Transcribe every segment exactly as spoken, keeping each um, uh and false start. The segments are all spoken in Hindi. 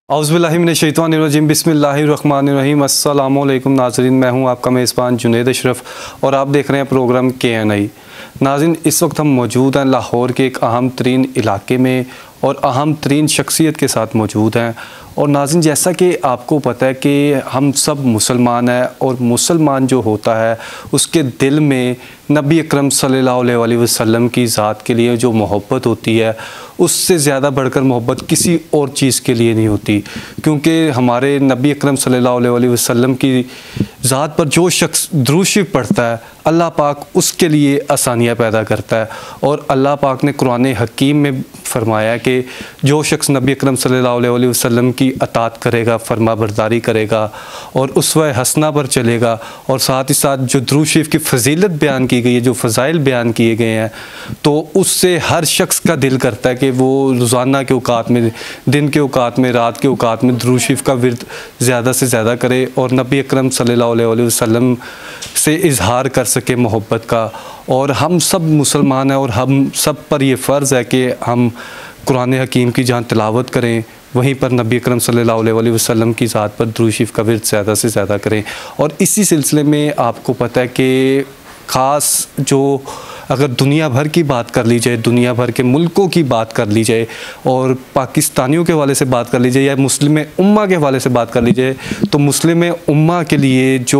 औज़ुबिल्लाहिमिनश्शैतानिर्रजीम बिस्मिल्लाहिर्रहमानिर्रहीम। अस्सलामु अलैकुम नाज़रीन, मैं हूं आपका मेज़बान जुनैद अशरफ और आप देख रहे हैं प्रोग्राम के एन आई। नाज़रीन, इस वक्त हम मौजूद हैं लाहौर के एक अहम तरीन इलाके में और अहम तरीन शख्सियत के साथ मौजूद हैं। और नाज़रीन, जैसा कि आपको पता है कि हम सब मुसलमान हैं और मुसलमान जो होता है उसके दिल में नबी अकरम सल्लल्लाहु अलैहि वसल्लम की ज़ात के लिए जो मोहब्बत होती है उससे ज़्यादा बढ़कर मोहब्बत किसी और चीज़ के लिए नहीं होती, क्योंकि हमारे नबी अकरम सल्लल्लाहु अलैहि वसल्लम की ज़ात पर जो शख्स दुरूद शरीफ पढ़ता है अल्लाह पाक उसके लिए आसानियाँ पैदा करता है। और अल्लाह पाक ने कुरान हकीम में फरमाया है कि जो शख्स नबी अकरम सल्लल्लाहु अलैहि वसल्लम की अतात करेगा, फरमा बरदारी करेगा और उसवा हसना पर चलेगा और साथ ही साथ जो दुरूद शरीफ की फजीलत बयान की गई है, जो फ़ज़ाइल बयान किए गए हैं, तो उससे हर शख्स का दिल करता है कि वो रोज़ाना के औकात में, दिन के औकात में, रात के औकात में दुरूद शरीफ का विर्द ज़्यादा से ज़्यादा करे और नबी अकरम सल्लल्लाहु अलैहि वसल्लम से इजहार कर सके मोहब्बत का। और हम सब मुसलमान हैं और हम सब पर यह फ़र्ज़ है कि हम कुरान हकीम की जहाँ तिलावत करें वहीं पर नबी अकरम सल्लल्लाहु अलैहि वसल्लम की ज़ात पर दुरूद शरीफ का विर्द ज़्यादा से ज़्यादा करें। और इसी सिलसिले में आपको पता है कि ख़ास जो अगर दुनिया भर की बात कर ली जाए, दुनिया भर के मुल्कों की बात कर ली जाए और पाकिस्तानियों के हवाले से बात कर ली जाए या मुस्लिम उम्मा के हवाले से बात कर ली जाए, तो मुस्लिम उम्मा के लिए जो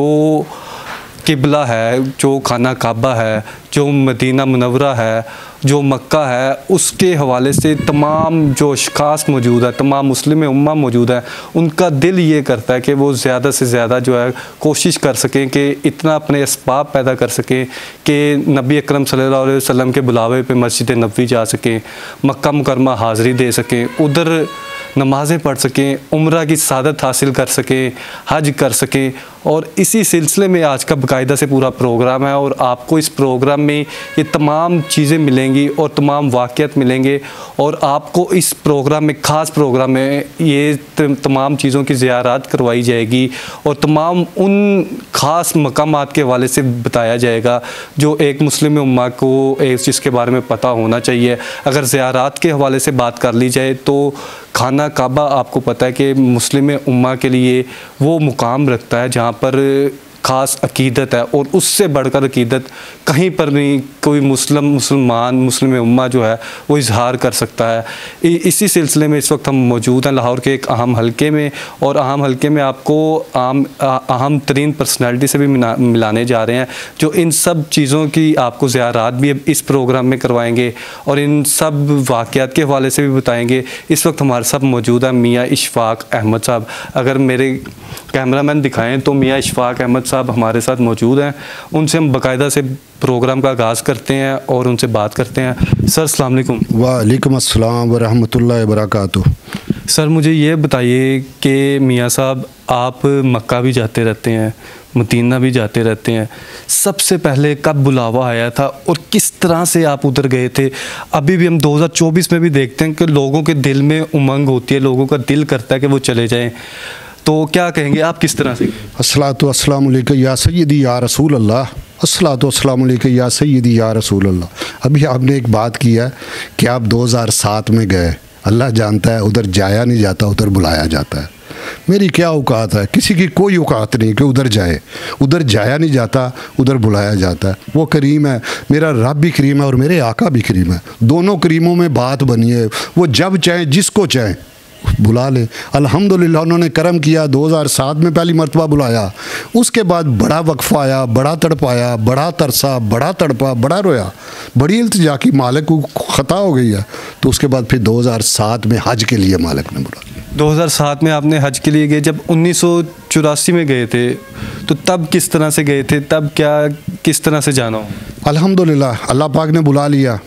किबला है, जो खाना काबा है, जो मदीना मुनव्वरा है, जो मक्का है, उसके हवाले से तमाम जो अशख़ास मौजूद है, तमाम मुस्लिम उम्मा मौजूद है, उनका दिल ये करता है कि वो ज़्यादा से ज़्यादा जो है कोशिश कर सकें कि इतना अपने असबाब पैदा कर सकें कि नबी अकरम सल्लल्लाहु अलैहि वसल्लम के बुलावे पे मस्जिद नबवी जा सकें, मक्का मुकरमा हाज़िरी दे सकें, उधर नमाज़ें पढ़ सकें, उम्रा की सादत हासिल कर सकें, हज कर सकें। और इसी सिलसिले में आज का बाकायदा से पूरा प्रोग्राम है और आपको इस प्रोग्राम में ये तमाम चीज़ें मिलेंगी और तमाम वाक़यात मिलेंगे और आपको इस प्रोग्राम में, ख़ास प्रोग्राम में, ये तमाम चीज़ों की ज़ियारत करवाई जाएगी और तमाम उन ख़ास मकामात के हवाले से बताया जाएगा जो एक मुस्लिम उम्मा को एक चीज़ के बारे में पता होना चाहिए। अगर ज़ियारत के हवाले से बात कर ली जाए तो खाना काबा आपको पता है कि मुस्लिम उम्मा के लिए वो मुकाम रखता है जहाँ पर ख़ास अकीदत है और उससे बढ़कर अकीदत कहीं पर नहीं कोई मुस्लिम मुसलमान मुस्लिम उम्मा जो है वो इजहार कर सकता है। इसी सिलसिले में इस वक्त हम मौजूद हैं लाहौर के एक अहम हलके में और अहम हलके में आपको आम अहम तरीन पर्सनैलिटी से भी मिलाने जा रहे हैं जो इन सब चीज़ों की आपको ज़ियारत भी इस प्रोग्राम में करवाएंगे और इन सब वाक़यात के हवाले से भी बताएँगे। इस वक्त हमारे साथ मौजूद है मियाँ इशफ़ाक़ अहमद साहब। अगर मेरे कैमरामैन दिखाएँ तो मियाँ इशफ़ाक़ अहमद साहब हमारे साथ मौजूद हैं। उनसे हम बाकायदा से प्रोग्राम का आगाज़ करते हैं और उनसे बात करते हैं। सर अस्सलाम वालेकुम। वालेकुम अस्सलाम व रहमतुल्लाहि व बरकातुहू। सर मुझे ये बताइए कि मियाँ साहब, आप मक्का भी जाते रहते हैं, मदीना भी जाते रहते हैं, सबसे पहले कब बुलावा आया था और किस तरह से आप उधर गए थे? अभी भी हम दो हज़ार चौबीस में भी देखते हैं कि लोगों के दिल में उमंग होती है, लोगों का दिल करता है कि वो चले जाएं, तो क्या कहेंगे आप किस तरह से? अस्सलातु वस्सलामु अलैका या सय्यदी या रसूल अल्लाह, अस्सलातु वस्सलामु अलैका या सय्यदी या रसूल अल्लाह। अभी आपने एक बात की है कि आप दो हज़ार सात में गए, अल्लाह जानता है उधर जाया नहीं जाता, उधर बुलाया जाता है। मेरी क्या औकात है? किसी की कोई औकात नहीं कि उधर जाए, उधर जाया नहीं जाता, उधर बुलाया जाता है। वो करीम है, मेरा रब भी करीम है और मेरे आका भी करीम है। दोनों करीमों में बात बनी है, वो जब चाहें जिसको चाहें बुला ले। अल्हम्दुलिल्लाह उन्होंने करम किया, दो हज़ार सात में पहली मरतबा बुलाया, उसके बाद बड़ा वक्फ़ा आया, बड़ा तड़पाया, बड़ा तरसा, बड़ा तड़पा, बड़ा रोया, बड़ी इल्तिजा की, मालिक को ख़ता हो गई है। तो उसके बाद फिर दो हज़ार सात में हज के लिए मालिक ने बुला लिया। दो हज़ार सात में आपने हज के लिए गए, जब उन्नीस सौ चौरासी में गए थे तो तब किस तरह से गए थे? तब क्या किस तरह से जाना हो? अल्हम्दुलिल्लाह अल्लाह पाक ने बुला लिया।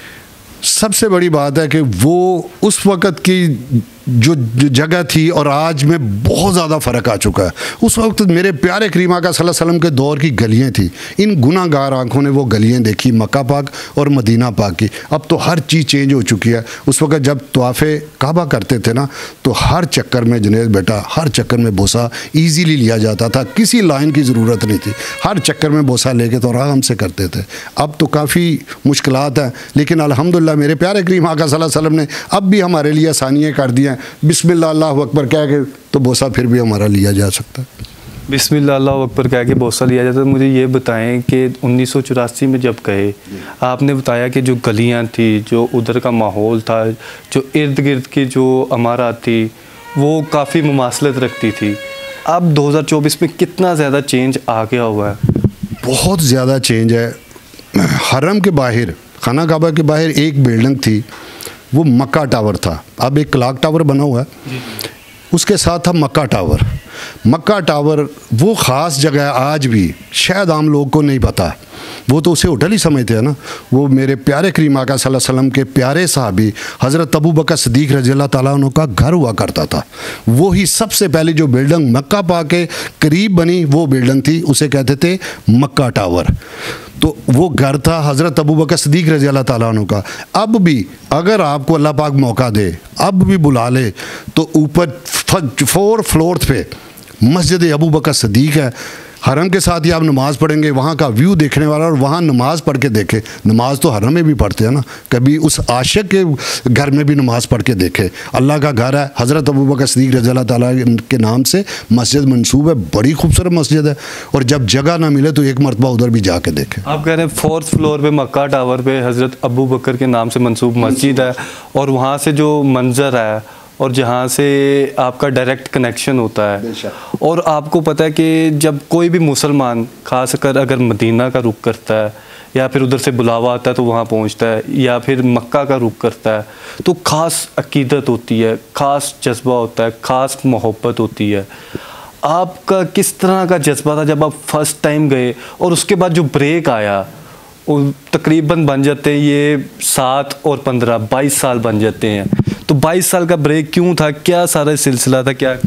सबसे बड़ी बात है कि वो उस वक़्त की जो जगह थी और आज में बहुत ज़्यादा फ़र्क आ चुका है। उस वक्त मेरे प्यारे करीम आका सल्लल्लाहु अलैहि वसल्लम के दौर की गलियाँ थी, इन गुनाहगार आँखों ने वो गलियाँ देखी मक्का पाक और मदीना पाक की। अब तो हर चीज़ चेंज हो चुकी है। उस वक्त जब तवाफ़े काबा करते थे ना, तो हर चक्कर में जुनैद बेटा, हर चक्कर में बोसा ईजीली लिया जाता था, किसी लाइन की ज़रूरत नहीं थी। हर चक्कर में बोसा लेके तो आराम से करते थे। अब तो काफ़ी मुश्किलात हैं, लेकिन अल्हम्दुलिल्लाह मेरे मेरे प्यारे करीम आका सल्लल्लाहु अलैहि वसल्लम ने अब भी हमारे लिए आसानियाँ कर दी हैं। बिस्मिल्लाह अल्लाहु अकबर कह के तो बोसा फिर भी हमारा लिया जा सकता है। बिस्मिल्लाह अल्लाहु अकबर कह के बोसा लिया जाता है। मुझे ये बताएं कि उन्नीस सौ चौरासी में जब गए, आपने बताया कि जो गलियां थी, जो उधर का माहौल था, जो इर्द गिर्द की जो इमारत थी, वो काफ़ी मुमासलत रखती थी। अब दो हज़ार चौबीस में कितना ज़्यादा चेंज आ गया हुआ है? बहुत ज़्यादा चेंज है। हरम के बाहर, खाना काबा के बाहर एक बिल्डिंग थी, वो मक्का टावर था। अब एक क्लॉक टावर बना हुआ है, उसके साथ था मक्का टावर। मक्का टावर वो ख़ास जगह है, आज भी शायद आम लोग को नहीं पता, वो तो उसे होटल ही समझते हैं ना। वो मेरे प्यारे करीम आका सल्लल्लाहु अलैहि वसल्लम के प्यारे साहबी हज़रत अबू बकर सिद्दीक़ रज़ी अल्लाह ताला अन्हु का घर हुआ करता था। वो ही सबसे पहले जो बिल्डिंग मक्का पा के करीब बनी वो बिल्डिंग थी, उसे कहते थे मक्का टावर। तो वो घर था हज़रत अबू बकर सिद्दीक़ रज़ी अल्लाह ताला अन्हु का। अब भी अगर आपको अल्लाह पाक मौका दे, अब भी बुला ले, तो ऊपर फोर फ्लोर पे मस्जिद अबू बकर सिद्दीक़ है। हरम के साथ ही आप नमाज़ पढ़ेंगे, वहाँ का व्यू देखने वाला, और वहाँ नमाज़ पढ़ के देखे। नमाज़ तो हरम में भी पढ़ते हैं ना, कभी उस आशिक के घर में भी नमाज़ पढ़ के देखे। अल्लाह का घर है, हज़रत अबू बकर सिद्दीक़ रज़ी अल्लाह ताला के नाम से मस्जिद मंसूब है, बड़ी खूबसूरत मस्जिद है। और जब जगह ना मिले तो एक मरतबा उधर भी जाके देखें। आप कह रहे हैं फोर्थ फ्लोर पे मक्का टावर पे हज़रत अबू बकर के नाम से मंसूब मस्जिद है, और वहाँ से जो मंज़र है और जहाँ से आपका डायरेक्ट कनेक्शन होता है, और आपको पता है कि जब कोई भी मुसलमान खासकर अगर मदीना का रुख करता है, या फिर उधर से बुलावा आता है तो वहाँ पहुँचता है, या फिर मक्का का रुख करता है, तो ख़ास अकीदत होती है, ख़ास जज्बा होता है, ख़ास मोहब्बत होती है। आपका किस तरह का जज्बा था जब आप फर्स्ट टाइम गए, और उसके बाद जो ब्रेक आया, तकरीबन बन जाते हैं ये सात और पंद्रह बाईस साल बन जाते हैं, तो बाईस साल का ब्रेक क्यों था? क्या सारा सिलसिला था? क्या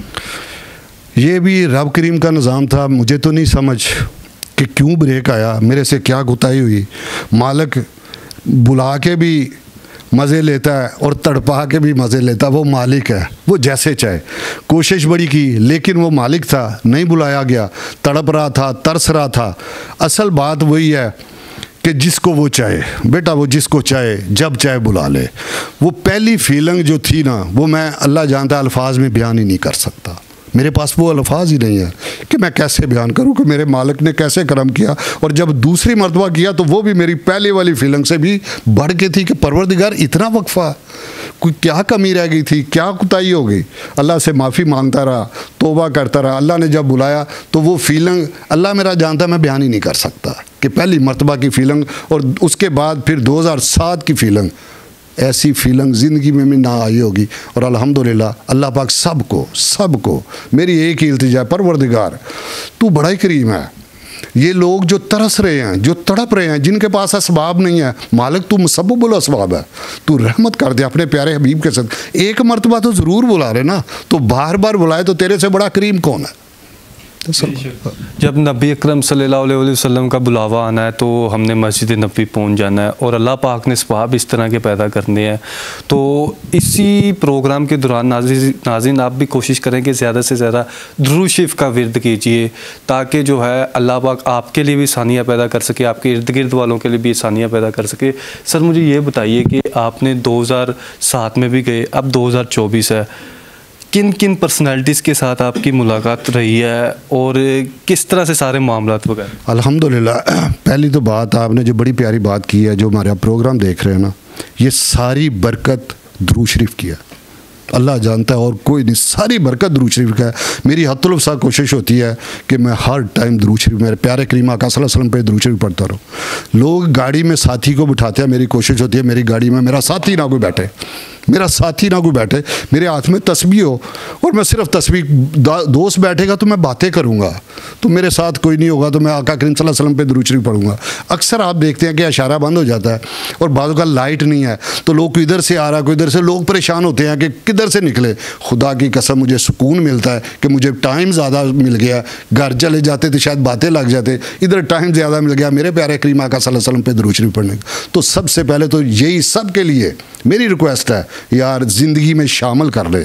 ये भी रब करीम का निज़ाम था? मुझे तो नहीं समझ कि क्यों ब्रेक आया, मेरे से क्या गुताई हुई। मालिक बुला के भी मज़े लेता है और तड़पा के भी मज़े लेता है, वो मालिक है, वो जैसे चाहे। कोशिश बड़ी की लेकिन वो मालिक था, नहीं बुलाया गया, तड़प रहा था, तरस रहा था। असल बात वही है कि जिसको वो चाहे, बेटा वो जिसको चाहे जब चाहे बुला ले। वो पहली फीलिंग जो थी ना, वो मैं अल्लाह जानता है अल्फाज में बयान ही नहीं कर सकता। मेरे पास वो अल्फाज ही नहीं है कि मैं कैसे बयान करूं कि मेरे मालिक ने कैसे करम किया। और जब दूसरी मरतबा किया तो वो भी मेरी पहले वाली फीलिंग से भी बढ़ के थी कि परवरदिगार इतना वक्फा, कोई क्या कमी रह गई थी, क्या कुताही हो गई। अल्लाह से माफ़ी मांगता रहा, तौबा करता रहा। अल्लाह ने जब बुलाया तो वो फीलिंग अल्लाह मेरा जानता है, मैं बयान ही नहीं कर सकता कि पहली मरतबा की फ़ीलिंग, और उसके बाद फिर दो हज़ार सात की फ़ीलिंग, ऐसी फीलिंग ज़िंदगी में भी ना आई होगी। और अल्हम्दुलिल्लाह अल्लाह पाक सबको सबको मेरी एक ही इल्तिजा है, परवरदिगार तू बड़ा ही करीम है। ये लोग जो तरस रहे हैं, जो तड़प रहे हैं, जिनके पास असबाब नहीं है, मालिक तू मुसब्बिबुल असबाब है, तू रहमत कर दे अपने प्यारे हबीब के साथ। एक मरतबा तो ज़रूर बुला रहे ना, तो बार बार बुलाए तो तेरे से बड़ा करीम कौन है। जब नबी अकरम सल्लल्लाहु अलैहि वसल्लम का बुलावा आना है तो हमने मस्जिद नबी पहुंच जाना है, और अल्लाह पाक ने सवाब इस तरह के पैदा करने हैं। तो इसी प्रोग्राम के दौरान नाज़रीन आप भी कोशिश करें कि ज़्यादा से ज़्यादा दुरूद शरीफ का विर्द कीजिए, ताकि जो है अल्लाह पाक आपके लिए भी आसानियाँ पैदा कर सके, आपके इर्द गिर्द वालों के लिए भी आसानियाँ पैदा कर सके। सर मुझे ये बताइए कि आपने दो हज़ार सात में भी गए, अब दो हज़ार चौबीस है, किन किन पर्सनालिटीज़ के साथ आपकी मुलाकात रही है और किस तरह से सारे मामलात वगैरह? अल्हम्दुलिल्लाह, पहली तो बात आपने जो बड़ी प्यारी बात की है, जो हमारा प्रोग्राम देख रहे हैं ना, ये सारी बरकत दुरूद शरीफ की है। अल्लाह जानता है और कोई नहीं, सारी बरकत दुरूद शरीफ का है। मेरी हत्तुल सा कोशिश होती है कि मैं हर टाइम दुरूद शरीफ, मेरे प्यारे करीम आका सल्लल्लाहु अलैहि वसल्लम पे दुरूद शरीफ पढ़ता रहूँ। लोग गाड़ी में साथी को बिठाते हैं, मेरी कोशिश होती है मेरी गाड़ी में मेरा साथी ना कोई बैठे, मेरा साथी ना कोई बैठे, मेरे हाथ में तस्बीह हो, और मैं सिर्फ तस्बीह, दोस्त बैठेगा तो मैं बातें करूँगा, तो मेरे साथ कोई नहीं होगा तो मैं आका करीम सल्लल्लाहु अलैहि वसल्लम पे दुरूद शरीफ पढ़ूँगा। अक्सर आप देखते हैं कि इशारा बंद हो जाता है और बाज़ों का लाइट नहीं है, तो लोग कोई इधर से आ रहा है कोई इधर से, लोग परेशान होते हैं कि किधर से निकले। खुदा की कसम मुझे सुकून मिलता है कि मुझे टाइम ज़्यादा मिल गया, घर चले जाते तो शायद बातें लग जाते, इधर टाइम ज़्यादा मिल गया मेरे प्यारे करीम आका सल्लल्लाहु अलैहि वसल्लम पे दुरूद शरीफ पढ़ने का। तो सबसे पहले तो यही सब के लिए मेरी रिक्वेस्ट है, यार ज़िंदगी में शामिल कर ले,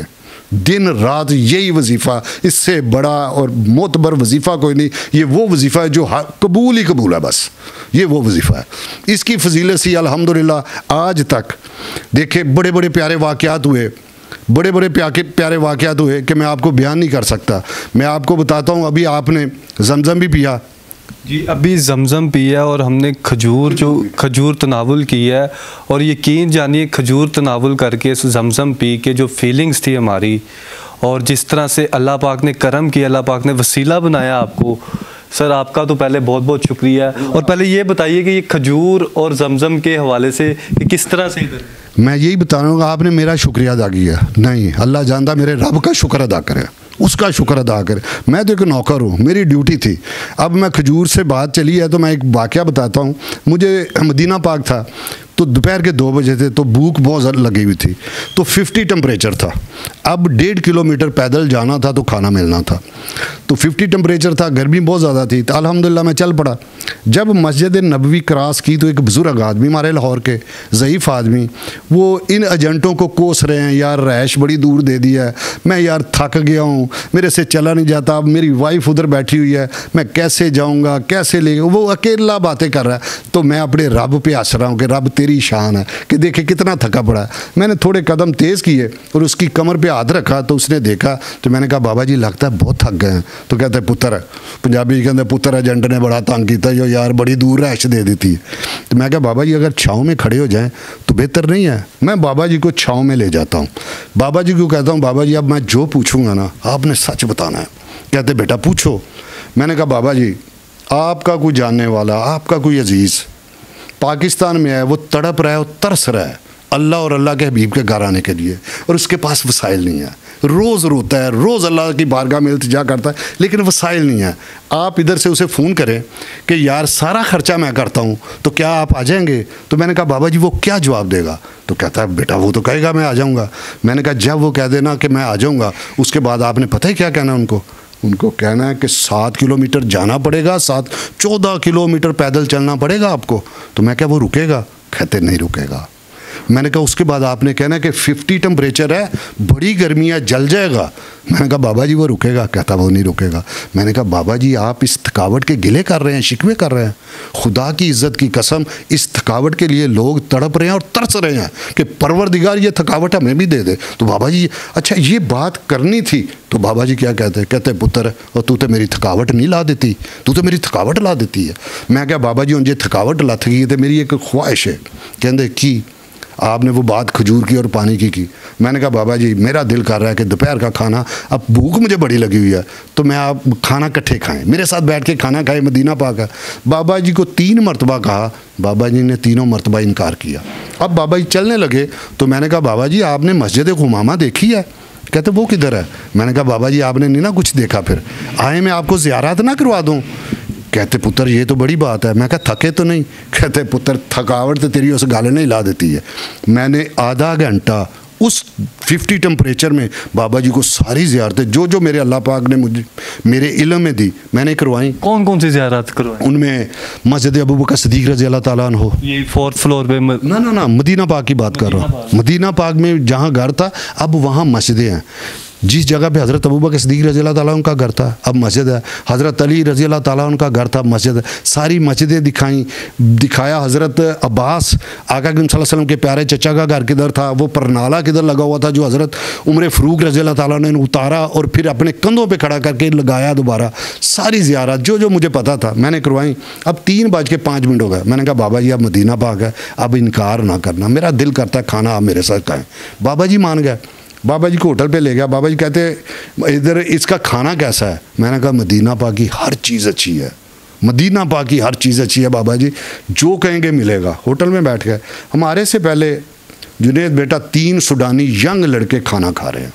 दिन रात यही वजीफ़ा, इससे बड़ा और मोतबर वजीफ़ा कोई नहीं। ये वो वजीफ़ा है जो कबूल ही कबूल है, बस ये वो वजीफ़ा है। इसकी फजीलत सी अल्हम्दुलिल्लाह आज तक देखे बड़े बड़े प्यारे वाक़यात हुए, बड़े बड़े प्यारे प्यारे वाक़यात हुए कि मैं आपको बयान नहीं कर सकता। मैं आपको बताता हूँ, अभी आपने जमज़म भी पिया जी, अभी जमज़म पिया और हमने खजूर जो खजूर तनावुल किया है, और यकीन जानिए खजूर तनावुल करके इस जमज़म पी के जो फीलिंग्स थी हमारी, और जिस तरह से अल्लाह पाक ने करम किया, अल्लाह पाक ने वसीला बनाया आपको, सर आपका तो पहले बहुत बहुत शुक्रिया। और पहले ये बताइए कि ये खजूर और जमज़म के हवाले से कि किस तरह से मैं यही बता रहा हूँ, आपने मेरा शुक्रिया अदा किया नहीं, अल्लाह जानता मेरे रब का शुक्र अदा करे, उसका शुक्र अदा करे। मैं तो एक नौकर हूँ, मेरी ड्यूटी थी। अब मैं खजूर से बात चली है तो मैं एक वाक़या बताता हूँ। मुझे मदीना पाक था तो दोपहर के दो बजे थे, तो भूख बहुत लगी हुई थी, तो फिफ्टी टेम्परेचर था। अब डेढ़ किलोमीटर पैदल जाना था तो खाना मिलना था, तो फिफ्टी टेम्परेचर था, गर्मी बहुत ज़्यादा थी, तो अल्हम्दुलिल्लाह मैं चल पड़ा। जब मस्जिद नबवी क्रॉस की तो एक बुज़ुर्ग आदमी, हमारे लाहौर के ज़ईफ़ आदमी, वो इन एजेंटों को कोस रहे हैं, यार रैश बड़ी दूर दे दिया है, मैं यार थक गया हूँ, मेरे से चला नहीं जाता, अब मेरी वाइफ उधर बैठी हुई है, मैं कैसे जाऊँगा, कैसे ले, वो अकेला बातें कर रहा है। तो मैं अपने रब पे हंस रहा हूँ कि रब तेरी शान है कि देखे कितना थका पड़ा है। मैंने थोड़े कदम तेज़ किए और उसकी कमर पे हाथ रखा, तो उसने देखा, तो मैंने कहा बाबा जी लगता है बहुत थक गए हैं। तो कहते पुत्र, पंजाबी कहते पुत्र एजेंट ने बड़ा तंग किया, जो यार बड़ी दूर रैश दे देती है। तो मैं कहा बाबा जी अगर छाँव में खड़े हो जाएं तो बेहतर नहीं है। मैं बाबा जी को छाँव में ले जाता हूँ, बाबा जी को कहता हूँ बाबा जी अब मैं जो पूछूंगा ना आपने सच बताना है। कहते बेटा पूछो। मैंने कहा बाबा जी आपका कोई जानने वाला, आपका कोई अजीज़ पाकिस्तान में है, वो तड़प रहा है, वो तरस रहा है अल्लाह और अल्लाह के हबीब के घर आने के लिए, और उसके पास वसाइल नहीं है, रोज़ रोता है, रोज़ अल्लाह की बारगाह में इल्तिजा करता है, लेकिन वसाइल नहीं है। आप इधर से उसे फ़ोन करें कि यार सारा ख़र्चा मैं करता हूँ, तो क्या आप आ जाएंगे? तो मैंने कहा बाबा जी वो क्या जवाब देगा? तो कहता है बेटा वो तो कहेगा मैं आ जाऊँगा। मैंने कहा जब वो कह देना कि मैं आ जाऊँगा, उसके बाद आपने पता है क्या कहना उनको? उनको कहना है कि सात किलोमीटर जाना पड़ेगा, सात चौदह किलोमीटर पैदल चलना पड़ेगा आपको। तो मैं क्या वो रुकेगा? कहते नहीं रुकेगा। मैंने कहा उसके बाद आपने कहना कि फिफ्टी टेम्परेचर है, बड़ी गर्मी है, जल जाएगा। मैंने कहा बाबा जी वो रुकेगा? कहता वो नहीं रुकेगा। मैंने कहा बाबा जी आप इस थकावट के गिले कर रहे हैं, शिकवे कर रहे हैं, खुदा की इज़्ज़त की कसम इस थकावट के लिए लोग तड़प रहे हैं और तरस रहे हैं कि परवरदिगार ये थकावट हमें भी दे दे। तो बाबा जी अच्छा ये बात करनी थी। तो बाबा जी क्या कहते हैं? कहते पुत्र और तू तो मेरी थकावट नहीं ला देती, तू तो मेरी थकावट ला देती है। मैं क्या बाबा जी उनसे थकावट लथ गई, तो मेरी एक ख्वाहिश है। कहते की आपने वो बात खजूर की और पानी की की। मैंने कहा बाबा जी मेरा दिल कर रहा है कि दोपहर का खाना, अब भूख मुझे बड़ी लगी हुई है, तो मैं आप खाना इकट्ठे खाएं, मेरे साथ बैठ के खाना खाएं, मदीना पाक है। बाबा जी को तीन मरतबा कहा, बाबा जी ने तीनों मरतबा इनकार किया। अब बाबा जी चलने लगे, तो मैंने कहा बाबा जी आपने मस्जिद गुमामा देखी है? कहते वो किधर है? मैंने कहा बाबा जी आपने नहीं ना कुछ देखा, फिर आए मैं आपको ज़ियारत ना करवा दूँ? कहते पुत्र ये तो बड़ी बात है। मैं कहा थके तो नहीं? कहते पुत्र थकावट तो तेरी उस गाले नहीं ला देती है। मैंने आधा घंटा उस फिफ्टी टेम्परेचर में बाबा जी को सारी ज़ियारतें जो जो मेरे अल्लाह पाक ने मुझे मेरे इल्म में दी मैंने करवाई। कौन कौन सी ज़ियारत करवाई? उनमें मस्जिद अबू बकर सिद्दीक़ रज़ी अल्लाह ताला अन्हु, ये फोर्थ फ्लोर पे म... ना ना ना मदीना पाक की बात कर रहा हूँ। मदीना पाक में जहाँ घर था अब वहाँ मस्जिदें हैं। जिस जगह पे हज़रत अबू बकर सिद्दीक़ रज़ी अल्लाह ताला उनका घर था अब मस्जिद है। हज़रत अली रज़ी अल्लाह ताला उनका घर था, मस्जिद है। सारी मस्जिदें दिखाई दिखाया। हज़रत अब्बास आका सल्लल्लाहु अलैहि वसल्लम के प्यारे चचा का घर किधर था, वो परनाला किधर लगा हुआ था जो हज़रत उमर फ़ारूक रज़ी अल्लाह ताला ने उतारा और फिर अपने कंधों पे खड़ा करके लगाया दोबारा। सारी ज़ियारत जो जो मुझे पता था मैंने करवाई। अब तीन बज के पाँच मिनट हो गए। मैंने कहा बाबा जी अब मदीना पाक है, अब इनकार ना करना, मेरा दिल करता है खाना आप मेरे साथ खाएँ। बाबा जी मान गए। बाबा जी को होटल पे ले गया। बाबा जी कहते इधर इसका खाना कैसा है? मैंने कहा मदीना पाक की हर चीज़ अच्छी है, मदीना पाक की हर चीज़ अच्छी है बाबा जी, जो कहेंगे मिलेगा। होटल में बैठ गए। हमारे से पहले जुनेद बेटा तीन सुडानी यंग लड़के खाना खा रहे हैं।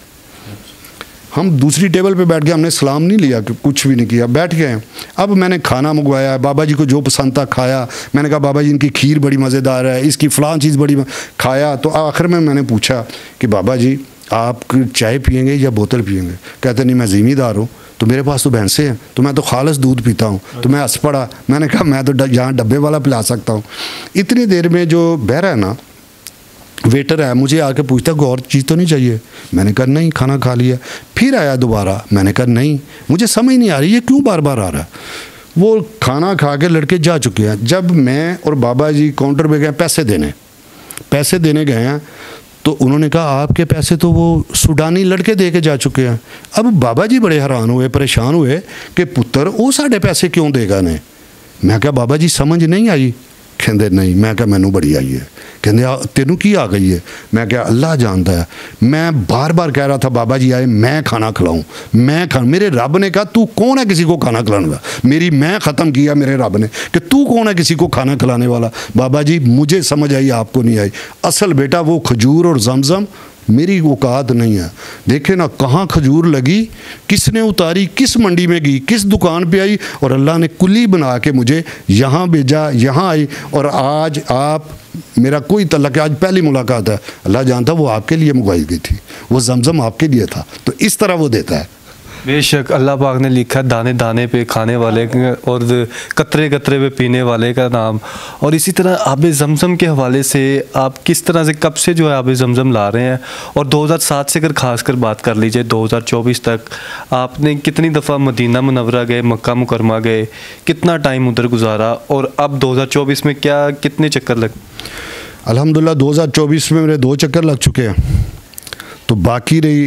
हम दूसरी टेबल पे बैठ गए, हमने सलाम नहीं लिया, कुछ भी नहीं किया, बैठ गए। अब मैंने खाना मंगवाया, बाबा जी को जो पसंद था खाया। मैंने कहा बाबा जी इनकी खीर बड़ी मज़ेदार है, इसकी फ़लाँ चीज़ बड़ी खाया। तो आखिर में मैंने पूछा कि बाबा जी आप चाय पियेंगे या बोतल पियेंगे? कहते नहीं मैं ज़िम्मेदार हूँ, तो मेरे पास तो भैंसें हैं, तो मैं तो खालिस दूध पीता हूँ। तो मैं हंस पड़ा। मैंने कहा मैं तो यहाँ डब्बे वाला पिला सकता हूँ। इतनी देर में जो बहरा है ना वेटर है, मुझे आके पूछता कोई और चीज़ तो नहीं चाहिए? मैंने कहा नहीं, खाना खा लिया। फिर आया दोबारा, मैंने कहा नहीं, मुझे समझ नहीं आ रही ये क्यों बार बार आ रहा है। वो खाना खा के लड़के जा चुके हैं। जब मैं और बाबा जी काउंटर पे गए पैसे देने पैसे देने गए हैं तो उन्होंने कहा आपके पैसे तो वो सूडानी लड़के दे के जा चुके हैं। अब बाबा जी बड़े हैरान हुए, परेशान हुए कि पुत्र वो साढ़े पैसे क्यों देगा ने। मैं क्या बाबा जी समझ नहीं आई? कहते नहीं। मैं क्या मैनू बड़ी आई है। कहते तेनू की आ गई है? मैं क्या अल्लाह जानता है। मैं बार बार कह रहा था बाबा जी आए मैं खाना खिलाऊं, मैं खा मेरे रब ने कहा तू कौन है किसी को खाना खिलाने वाला? मेरी मैं ख़त्म किया मेरे रब ने कि तू कौन है किसी को खाना खिलाने वाला। बाबा जी मुझे समझ आई, आपको नहीं आई। असल बेटा वो खजूर और जमजम मेरी औकात नहीं है। देखे ना कहाँ खजूर लगी, किसने उतारी, किस मंडी में गई, किस दुकान पे आई, और अल्लाह ने कुली बना के मुझे यहाँ भेजा, यहाँ आई। और आज आप मेरा कोई तल्लक, आज पहली मुलाकात है, अल्लाह जानता वो आपके लिए मंगवाई गई थी, वो जमजम आपके लिए था। तो इस तरह वो देता है। बेशक अल्लाह पाक ने लिखा है दाने दाने पे खाने वाले और कतरे कतरे पे पीने वाले का नाम। और इसी तरह आब जमज़म के हवाले से आप किस तरह से कब से जो है आब जमज़म ला रहे हैं, और दो हज़ार सात से अगर ख़ास कर बात कर लीजिए दो हज़ार चौबीस तक आपने कितनी दफ़ा मदीना मुनव्वरा गए, मक्का मुकरमा गए, कितना टाइम उधर गुजारा, और अब दो हज़ार चौबीस में क्या कितने चक्कर लग? अल्हम्दुलिल्लाह दो हज़ार चौबीस में मेरे दो चक्कर लग चुके हैं। तो बाकी रही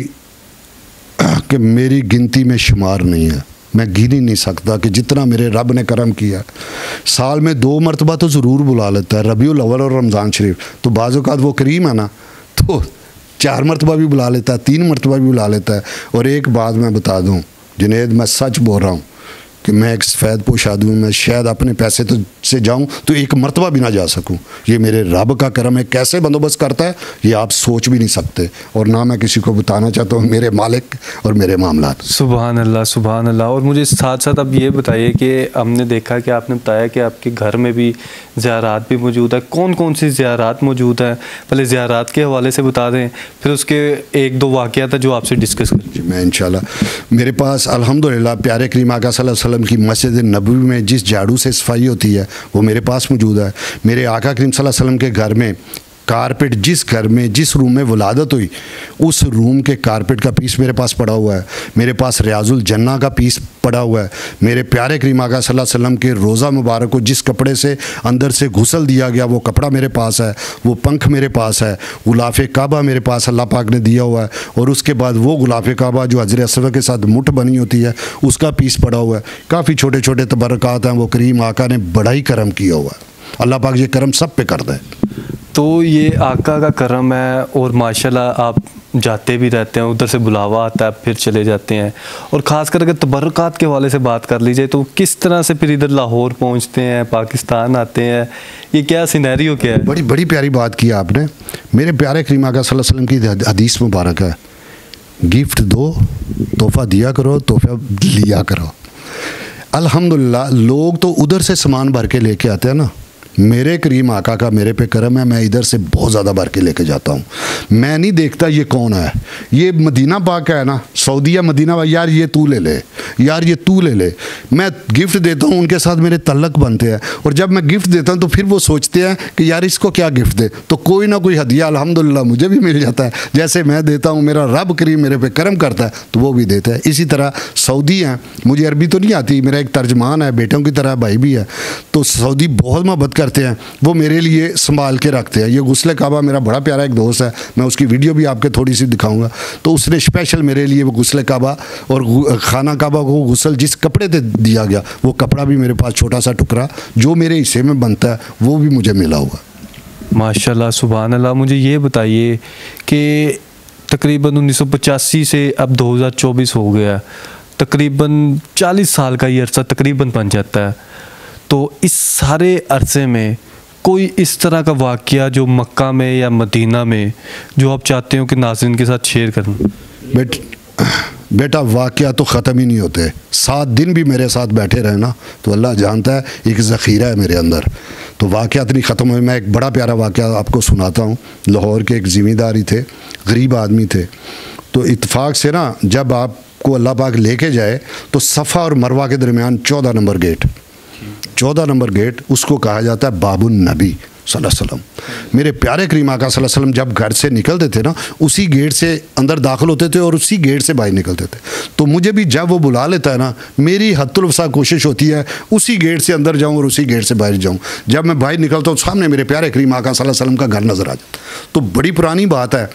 कि मेरी गिनती में शुमार नहीं है, मैं गिन ही नहीं सकता कि जितना मेरे रब ने करम किया। साल में दो मरतबा तो ज़रूर बुला लेता है, रबीउल अव्वल और रमज़ान शरीफ। तो बाज़ औक़ात वो करीम है ना, तो चार मरतबा भी बुला लेता है, तीन मरतबा भी बुला लेता है। और एक बात मैं बता दूँ जुनैद, मैं सच बोल रहा हूँ कि मैं एक सफ़ेद पोश आदमी, मैं शायद अपने पैसे तो से जाऊं तो एक मरतबा भी ना जा सकूं। ये मेरे रब का करम है, कैसे बंदोबस्त करता है ये आप सोच भी नहीं सकते, और ना मैं किसी को बताना चाहता हूँ, मेरे मालिक और मेरे मामलात। सुभान अल्लाह सुभान अल्लाह। और मुझे साथ साथ अब ये बताइए कि हमने देखा कि आपने बताया कि आपके घर में भी ज़ियारात भी मौजूद है, कौन कौन सी ज़ियारात मौजूद है? पहले ज़ियारात के हवाले से बता दें, फिर उसके एक दो वाक़यात है जो आपसे डिस्कस करें। मैं इंशाल्लाह मेरे पास अल्हम्दुलिल्लाह प्यारे करीम आका सल्लल्लाहु अलैहि वसल्लम की मस्जिद नबवी में जिस झाड़ू से सफाई होती है वो मेरे पास मौजूद है। मेरे आका करीम सल्लल्लाहु अलैहि वसल्लम के घर में कारपेट, जिस घर में जिस रूम में वलादत हुई उस रूम के कारपेट का पीस मेरे पास पड़ा हुआ है। मेरे पास रियाजुल जन्ना का पीस पड़ा हुआ है। मेरे प्यारे करीम आका सल्लल्लाहु अलैहि वसल्लम के रोज़ा मुबारक को जिस कपड़े से अंदर से गुसल दिया गया वो कपड़ा मेरे पास है, वो पंख मेरे पास है। गुलाफ़ काबा मेरे पास अल्लाह पाक ने दिया हुआ है, और उसके बाद वो गुलाफ़ काबा जो हज़रत असवद के साथ मुठ बनी होती है उसका पीस पड़ा हुआ है। काफ़ी छोटे छोटे तबरक़ात हैं, वो करीम आका ने बड़ा ही करम किया हुआ है। अल्लाह पाक ये करम सब पे करता है। तो ये आका का करम है, और माशाल्लाह आप जाते भी रहते हैं, उधर से बुलावा आता है, फिर चले जाते हैं। और ख़ासकर अगर तबर्रुकात के हवाले से बात कर लीजिए तो किस तरह से फिर इधर लाहौर पहुंचते हैं, पाकिस्तान आते हैं, ये क्या सिनेरियो क्या है? बड़ी बड़ी प्यारी बात की आपने। मेरे प्यारे करीम आका सल्लल्लाहु अलैहि वसल्लम की हदीस मुबारक है, गिफ्ट दो, तोहफ़ा दिया करो, तोहफ़ा लिया करो। अल्हम्दुलिल्लाह लोग तो उधर से सामान भर के लेके आते हैं ना, मेरे करीम आका का मेरे पे करम है, मैं इधर से बहुत ज़्यादा भर के लेके जाता हूँ। मैं नहीं देखता ये कौन है, ये मदीना पाक है ना, सऊदीया मदीना, यार ये तू ले ले, यार ये तू ले ले। मैं गिफ्ट देता हूँ, उनके साथ मेरे तल्लक बनते हैं, और जब मैं गिफ्ट देता हूँ तो फिर वो सोचते हैं कि यार इसको क्या गिफ्ट दे, तो कोई ना कोई हदिया अल्हम्दुलिल्लाह मुझे भी मिल जाता है। जैसे मैं देता हूँ, मेरा रब करीम मेरे पे करम करता है तो वो भी देता है। इसी तरह सऊदी हैं, मुझे अरबी तो नहीं आती, मेरा एक तर्जमान है, बेटों की तरह भाई भी है, तो सऊदी बहुत मोहब्बत करते हैं, वो मेरे लिए संभाल के रखते हैं। ये गुस्ले काबा मेरा बड़ा प्यारा एक दोस्त है, मैं उसकी वीडियो भी आपके थोड़ी सी दिखाऊंगा, तो उसने स्पेशल मेरे लिए वो गुस्ले काबा और खाना काबा को गुसल जिस कपड़े से दिया गया वो कपड़ा भी मेरे पास, छोटा सा टुकड़ा जो मेरे हिस्से में बनता है वो भी मुझे मिला हुआ। माशाल्लाह सुभान अल्लाह। मुझे ये बताइए कि तकरीबन उन्नीस सौ पचासी से अब दो हज़ार चौबीस हो गया, तकरीबन चालीस साल का ये अरसा तकरीबन बन जाता है। तो इस सारे अरसे में कोई इस तरह का वाक़या जो मक्का में या मदीना में जो आप चाहते हो कि नाज़रीन के साथ शेयर करें? बेट बेटा वाक़या तो ख़त्म ही नहीं होते, सात दिन भी मेरे साथ बैठे रहे ना तो अल्लाह जानता है एक ज़ख़ीरा है मेरे अंदर, तो वाक़यात नहीं ख़त्म हुए। मैं एक बड़ा प्यारा वाक़या आपको सुनाता हूँ। लाहौर के एक ज़िम्मेदारी थे, गरीब आदमी थे, तो इत्तेफाक से ना जब आपको अल्लाह पाक लेके जाए तो सफ़ा और मरवा के दरमियान चौदह नंबर गेट, चौदह नंबर गेट, उसको कहा जाता है बाबुन नबी सल्लल्लाहु अलैहि वसल्लम। मेरे प्यारे करीम आका सल्लल्लाहु अलैहि वसल्लम जब घर से निकलते थे ना, उसी गेट से अंदर दाखिल होते थे और उसी गेट से बाहर निकलते थे। तो मुझे भी जब वो बुला लेता है ना, मेरी हद्दुल वसा कोशिश होती है उसी गेट से अंदर जाऊं और उसी गेट से बाहर जाऊं। जब मैं बाहर निकलता हूँ, सामने मेरे प्यारे करीम आका सल्लल्लाहु अलैहि वसल्लम का घर नज़र आ जाता। तो बड़ी पुरानी बात है।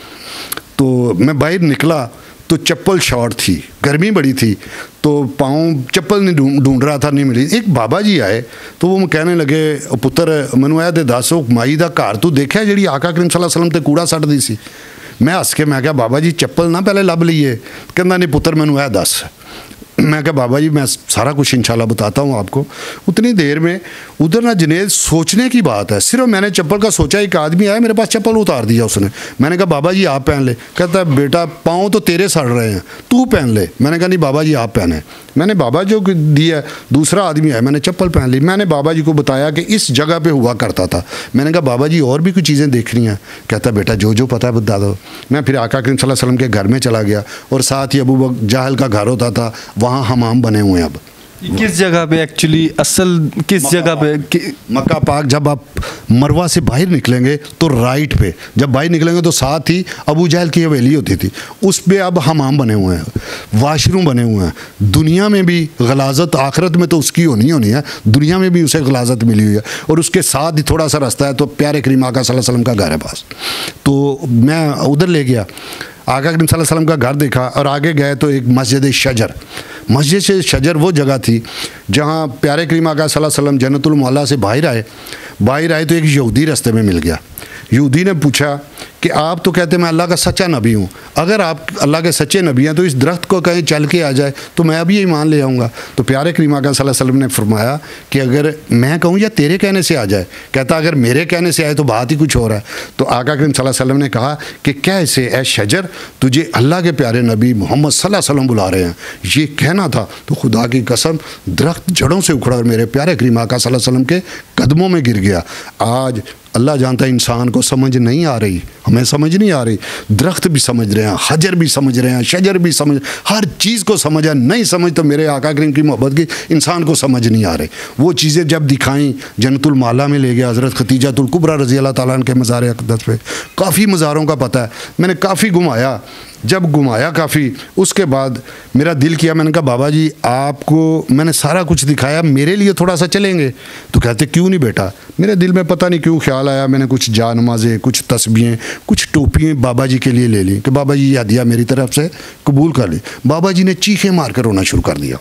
तो मैं बाहर निकला तो चप्पल शॉर्ट थी, गर्मी बड़ी थी, तो पाँव चप्पल नहीं ढूंढ ढूंढ रहा था, नहीं मिली। एक बाबा जी आए तो वो कहने लगे, पुत्र मैनू ए दस माई का घर तू देखा जी आका करीम सल्लल्लाहु अलैहि वसल्लम ते कूड़ा सट्टदी सी। मैं हस के मैं क्या बाबा जी चप्पल ना पहले लभ लीए। कहना नहीं पुत्र मैनू ए दस। मैं क्या बाबा जी मैं सारा कुछ इंशाल्लाह बताता हूँ आपको। उतनी देर में उधर ना जुनैद सोचने की बात है, सिर्फ मैंने चप्पल का सोचा, एक आदमी आया मेरे पास चप्पल उतार दिया उसने। मैंने कहा बाबा जी आप पहन ले। कहता है बेटा पाँव तो तेरे सड़ रहे हैं, तू पहन ले। मैंने कहा नहीं बाबा जी आप पहने। मैंने बाबा जो दिया, दूसरा आदमी आया, मैंने चप्पल पहन ली। मैंने बाबा जी को बताया कि इस जगह पे हुआ करता था। मैंने कहा बाबा जी और भी कुछ चीज़ें देखनी हैं। कहता बेटा जो जो पता है बता दो। मैं फिर आका करीम सल्लल्लाहु अलैहि वसल्लम के घर में चला गया और साथ ही अबू बकर जाहल का घर होता था, वहाँ हमाम बने हुए हैं। अब किस जगह पे एक्चुअली असल किस जगह पे? मक्का पाक जब आप मरवा से बाहर निकलेंगे तो राइट पे, जब बाहर निकलेंगे तो साथ ही अबू जहल की हवेली होती थी, उस पे अब हमाम बने हुए हैं, वाशरूम बने हुए हैं। दुनिया में भी गलाजत, आखिरत में तो उसकी होनी होनी है, दुनिया में भी उसे गलाजत मिली हुई है। और उसके साथ ही थोड़ा सा रास्ता है तो प्यारे करीम आका सल्लल्लाहु अलैहि वसल्लम का घर है पास। तो मैं उधर ले गया, आका करीम सल्लल्लाहु अलैहि वसल्लम का घर देखा और आगे गए तो एक मस्जिद शजर, मस्जिद से शजर वो जगह थी जहाँ प्यारे करीम आका सल्लल्लाहु अलैहि वसल्लम जन्नतुल मोहल्ला से बाहर आए। बाहर आए तो एक यहूदी रास्ते में मिल गया। यहूदी ने पूछा कि आप तो कहते मैं अल्लाह का सच्चा नबी हूँ, अगर आप अल्लाह के सच्चे नबी हैं तो इस दरख्त को कहीं चल के आ जाए तो मैं अभी ईमान ले आऊँगा। तो प्यारे करीम आका सल्लल्लाहु अलैहि वसल्लम ने फरमाया कि अगर मैं कहूँ या तेरे कहने से आ जाए। कहता अगर मेरे कहने से आए तो बात ही कुछ हो रहा है। तो आका करीम सल्लल्लाहु अलैहि वसल्लम ने कहा कि कैसे ए शजर, तुझे अल्लाह के प्यारे नबी मोहम्मद सल्लल्लाहु अलैहि वसल्लम बुला रहे हैं। ये कहना था तो खुदा की कसम दरख्त जड़ों से उखड़ा और मेरे प्यारे करीम आका सल्लल्लाहु अलैहि वसल्लम के कदमों में गिर गया। आज अल्लाह जानता है इंसान को समझ नहीं आ रही, हमें समझ नहीं आ रही। दरख्त भी समझ रहे हैं, हजर भी समझ रहे हैं, शजर भी समझ, हर चीज़ को समझ है। नहीं समझ तो मेरे आका करीम की मोहब्बत की इंसान को समझ नहीं आ रही। वो चीज़ें जब दिखाई, जन्नतुल माला में ले गया, हज़रत खतीजातुल कुबरा रज़ी अल्लाह ताला अन्हा के मज़ार अक़दस पे, काफ़ी मज़ारों का पता है, मैंने काफ़ी घुमाया। जब घुमाया काफ़ी, उसके बाद मेरा दिल किया, मैंने कहा बाबा जी आपको मैंने सारा कुछ दिखाया, मेरे लिए थोड़ा सा चलेंगे? तो कहते क्यों नहीं बेटा। मेरे दिल में पता नहीं क्यों ख्याल आया, मैंने कुछ जा नमाज़ें, कुछ तस्बीहें, कुछ टोपियाँ बाबा जी के लिए ले ली कि बाबा जी ये हदिया मेरी तरफ से कबूल कर ली। बाबा जी ने चीखें मार कर रोना शुरू कर दिया,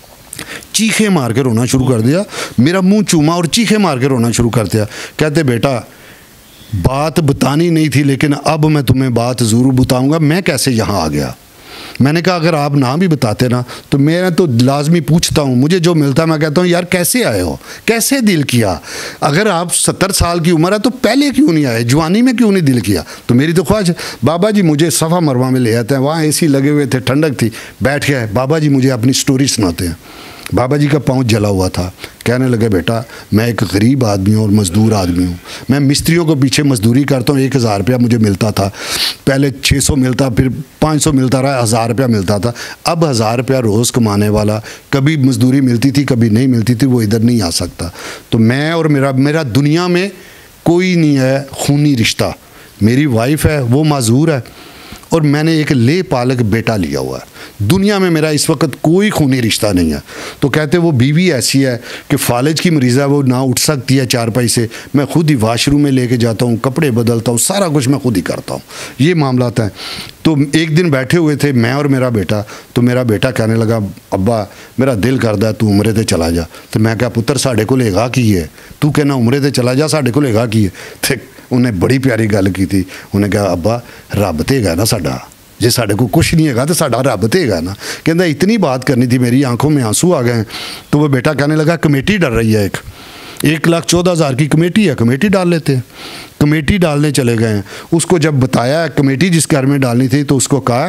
चीखें मार के रोना शुरू कर दिया। मेरा मुँह चूमा और चीखें मार के रोना शुरू कर दिया। कहते बेटा बात बतानी नहीं थी लेकिन अब मैं तुम्हें बात ज़रूर बताऊंगा, मैं कैसे यहाँ आ गया। मैंने कहा अगर आप ना भी बताते ना तो मैं तो लाजमी पूछता हूँ, मुझे जो मिलता है मैं कहता हूँ यार कैसे आए हो, कैसे दिल किया। अगर आप सत्तर साल की उम्र है तो पहले क्यों नहीं आए, जवानी में क्यों नहीं दिल किया। तो मेरी तो ख्वाहिश है। बाबा जी मुझे सफ़ा मरवा में ले आते हैं, वहाँ एसी लगे हुए थे, ठंडक थी, बैठ गए। बाबा जी मुझे अपनी स्टोरी सुनाते हैं। बाबा जी का पाँव जला हुआ था, कहने लगे बेटा मैं एक गरीब आदमी हूँ और मज़दूर आदमी हूँ, मैं मिस्त्रियों को पीछे मज़दूरी करता हूँ। एक हज़ार रुपया मुझे मिलता था, पहले छः सौ मिलता, फिर पाँच सौ मिलता रहा, हज़ार रुपया मिलता था। अब हज़ार रुपया रोज़ कमाने वाला, कभी मज़दूरी मिलती थी कभी नहीं मिलती थी, वो इधर नहीं आ सकता। तो मैं और मेरा मेरा दुनिया में कोई नहीं है खूनी रिश्ता। मेरी वाइफ है वो माजूर है और मैंने एक ले पालक बेटा लिया हुआ है। दुनिया में मेरा इस वक्त कोई खूनी रिश्ता नहीं है। तो कहते वो बीवी ऐसी है कि फालिज की मरीज़ा, वो ना उठ सकती है चारपाई से, मैं खुद ही वाशरूम में लेके जाता हूँ, कपड़े बदलता हूँ, सारा कुछ मैं खुद ही करता हूँ। ये मामलात हैं। तो एक दिन बैठे हुए थे मैं और मेरा बेटा, तो मेरा बेटा कहने लगा अब्बा मेरा दिल करदा है तू उम्रे ते चला जा। तो मैं क्या पुत्र साढ़े को लेगा की है, तू कहना उम्रे ते चला जा, साढ़े को लेगा की है। थे उन्हें बड़ी प्यारी गल की थी, उन्हें कहा अब्बा रब ते हैगा ना साडा, जे साढ़े को कुछ नहीं है तो साडा रब ते हैगा ना। कहता इतनी बात करनी थी, मेरी आंखों में आंसू आ गए। तो वो बेटा कहने लगा कमेटी डर रही है, एक एक लाख चौदह हज़ार की कमेटी है, कमेटी डाल लेते हैं। कमेटी डालने चले गए हैं। उसको जब बताया कमेटी जिस घर में डालनी थी तो उसको कहा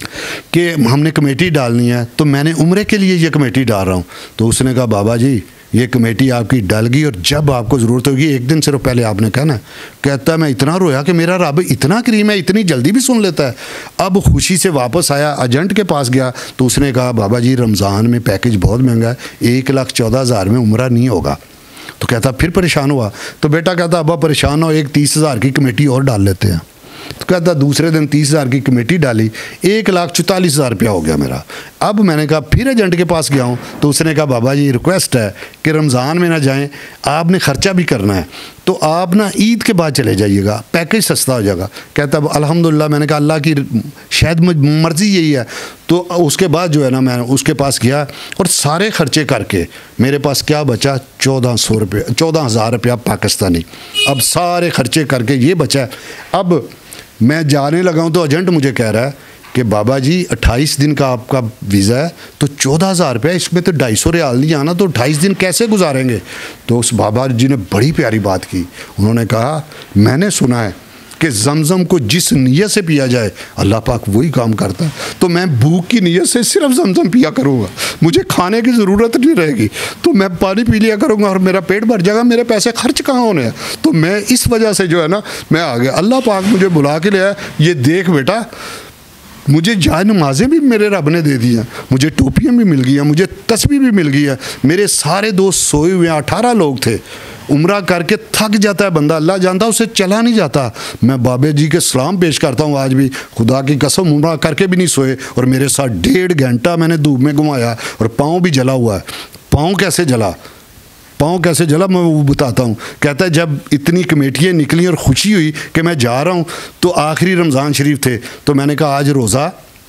कि हमने कमेटी डालनी है, तो मैंने उम्रे के लिए ये कमेटी डाल रहा हूँ। तो उसने कहा बाबा जी ये कमेटी आपकी डल गई और जब आपको ज़रूरत होगी एक दिन सिर्फ पहले आपने कहना। कहता है मैं इतना रोया कि मेरा रब इतना करीम है, इतनी जल्दी भी सुन लेता है। अब खुशी से वापस आया, एजेंट के पास गया तो उसने कहा बाबा जी रमज़ान में पैकेज बहुत महंगा है, एक लाख चौदह हज़ार में उम्रा नहीं होगा। तो कहता फिर परेशान हुआ। तो बेटा कहता अब्बा परेशान हो, एक तीस हज़ार की कमेटी और डाल लेते हैं। तो कहता दूसरे दिन तीस हज़ार की कमेटी डाली, एक लाख चौतालीस हज़ार रुपया हो गया मेरा। अब मैंने कहा फिर एजेंट के पास गया हूँ तो उसने कहा बाबा जी रिक्वेस्ट है कि रमज़ान में ना जाएं, आपने ख़र्चा भी करना है तो आप ना ईद के बाद चले जाइएगा, पैकेज सस्ता हो जाएगा। कहता अब अल्हम्दुलिल्लाह। मैंने कहा अल्लाह की शायद मर्ज़ी यही है। तो उसके बाद जो है ना मैं उसके पास गया और सारे ख़र्चे करके मेरे पास क्या बचा, चौदह सौ रुपये चौदह हज़ार रुपया पाकिस्तानी। अब सारे ख़र्चे करके ये बचा। अब मैं जाने लगा हूँ तो एजेंट मुझे कह रहा है कि बाबा जी अट्ठाईस दिन का आपका वीज़ा है तो चौदह हज़ार रुपया, इसमें तो ढाई सौ रियाल नहीं आना, तो अट्ठाईस दिन कैसे गुजारेंगे। तो उस बाबा जी ने बड़ी प्यारी बात की। उन्होंने कहा मैंने सुना है कि जमज़म को जिस नीयत से पिया जाए अल्लाह पाक वही काम करता है। तो मैं भूख की नीयत से सिर्फ जमज़म पिया करूँगा, मुझे खाने की ज़रूरत नहीं रहेगी, तो मैं पानी पी लिया करूँगा और मेरा पेट भर जाएगा, मेरे पैसे खर्च कहाँ होने हैं। तो मैं इस वजह से जो है ना मैं आ गया। अल्लाह पाक मुझे बुला के ले आया, ये देख बेटा मुझे जान नमाज़ें भी मेरे रब ने दे दी हैं, मुझे टोपियाँ भी मिल गई हैं, मुझे तस्बीह भी मिल गई है। मेरे सारे दोस्त सोए हुए हैं, अठारह लोग थे। उम्रा करके थक जाता है बंदा, अल्लाह जानता उसे चला नहीं जाता। मैं बाबे जी के सलाम पेश करता हूँ आज भी, खुदा की कसम उम्रा करके भी नहीं सोए और मेरे साथ डेढ़ घंटा मैंने धूप में घुमाया और पाँव भी जला हुआ है। पाँव कैसे जला पाँव कैसे जला मैं वो बताता हूँ। कहता है जब इतनी कमेटियाँ निकली और खुशी हुई कि मैं जा रहा हूँ तो आखिरी रमज़ान शरीफ थे, तो मैंने कहा आज रोज़ा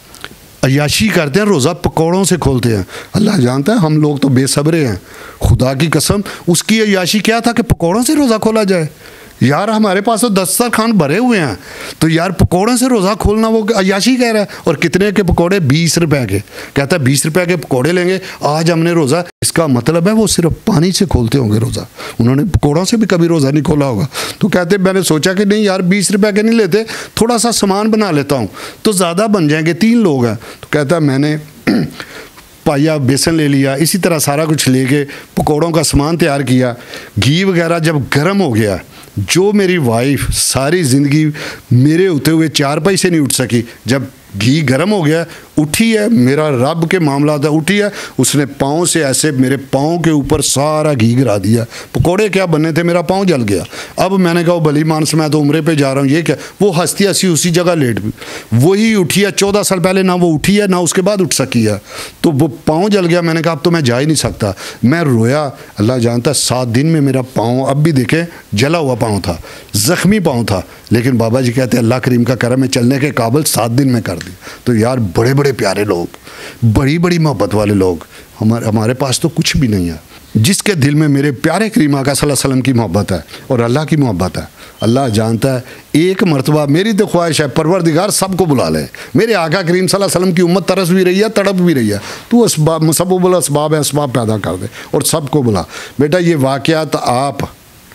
अयाशी करते हैं, रोज़ा पकौड़ों से खोलते हैं। अल्लाह जानता है हम लोग तो बेसब्रे हैं, खुदा की कसम उसकी अयाशी क्या था कि पकौड़ों से रोज़ा खोला जाए। यार हमारे पास तो दस्तरखान भरे हुए हैं, तो यार पकौड़ों से रोज़ा खोलना वो अयाशी कह रहा है। और कितने के पकौड़े, बीस रुपए के। कहता है बीस रुपए के पकौड़े लेंगे आज हमने रोज़ा। इसका मतलब है वो सिर्फ पानी से खोलते होंगे रोज़ा, उन्होंने पकौड़ों से भी कभी रोज़ा नहीं खोला होगा। तो कहते मैंने सोचा कि नहीं यार बीस रुपए के नहीं लेते, थोड़ा सा सामान बना लेता हूँ तो ज़्यादा बन जाएंगे, तीन लोग हैं। तो कहता है मैंने पाया बेसन ले लिया, इसी तरह सारा कुछ लेके पकौड़ों का सामान तैयार किया। घी वगैरह जब गर्म हो गया, जो मेरी वाइफ सारी ज़िंदगी मेरे होते हुए चार पाई से नहीं उठ सकी, जब घी गर्म हो गया उठी है, मेरा रब के मामला था, उठी है, उसने पाँव से ऐसे मेरे पाँव के ऊपर सारा घी गिरा दिया। पकोड़े क्या बने थे, मेरा पाँव जल गया। अब मैंने कहा भली मानस मैं तो उम्रे पे जा रहा हूँ, ये क्या। वो हंसती हंसी उसी जगह लेट भी वही उठी है, चौदह साल पहले ना वो उठी है ना उसके बाद उठ सकी है, तो वो पाँव जल गया। मैंने कहा अब तो मैं जा ही नहीं सकता। मैं रोया, अल्लाह जानता है सात दिन में मेरा पाँव, अब भी देखे जला हुआ पाँव था, ज़ख्मी पाँव था, लेकिन बाबा जी कहते हैं अल्लाह करीम का करम है चलने के काबिल सात दिन में कर दी। तो यार बड़े बड़े प्यारे लोग, बड़ी बड़ी मोहब्बत वाले लोग, हमारे हमारे पास तो कुछ भी नहीं है। जिसके दिल में मेरे प्यारे करीम आका सल्लल्लाहु अलैहि वसल्लम की मोहब्बत है और अल्लाह की मोहब्बत है, अल्लाह जानता है। एक मरतबा मेरी तो ख्वाहिश है परवरदिगार सबको बुला ले, मेरे आका करीम सल्लल्लाहु अलैहि वसल्लम की उम्मत तरस भी रही है, तड़प भी रही है, तू असबाब मुसब्बिबुल असबाब है, असबाब पैदा कर दे और सबको बुला। बेटा ये वाक़यात आप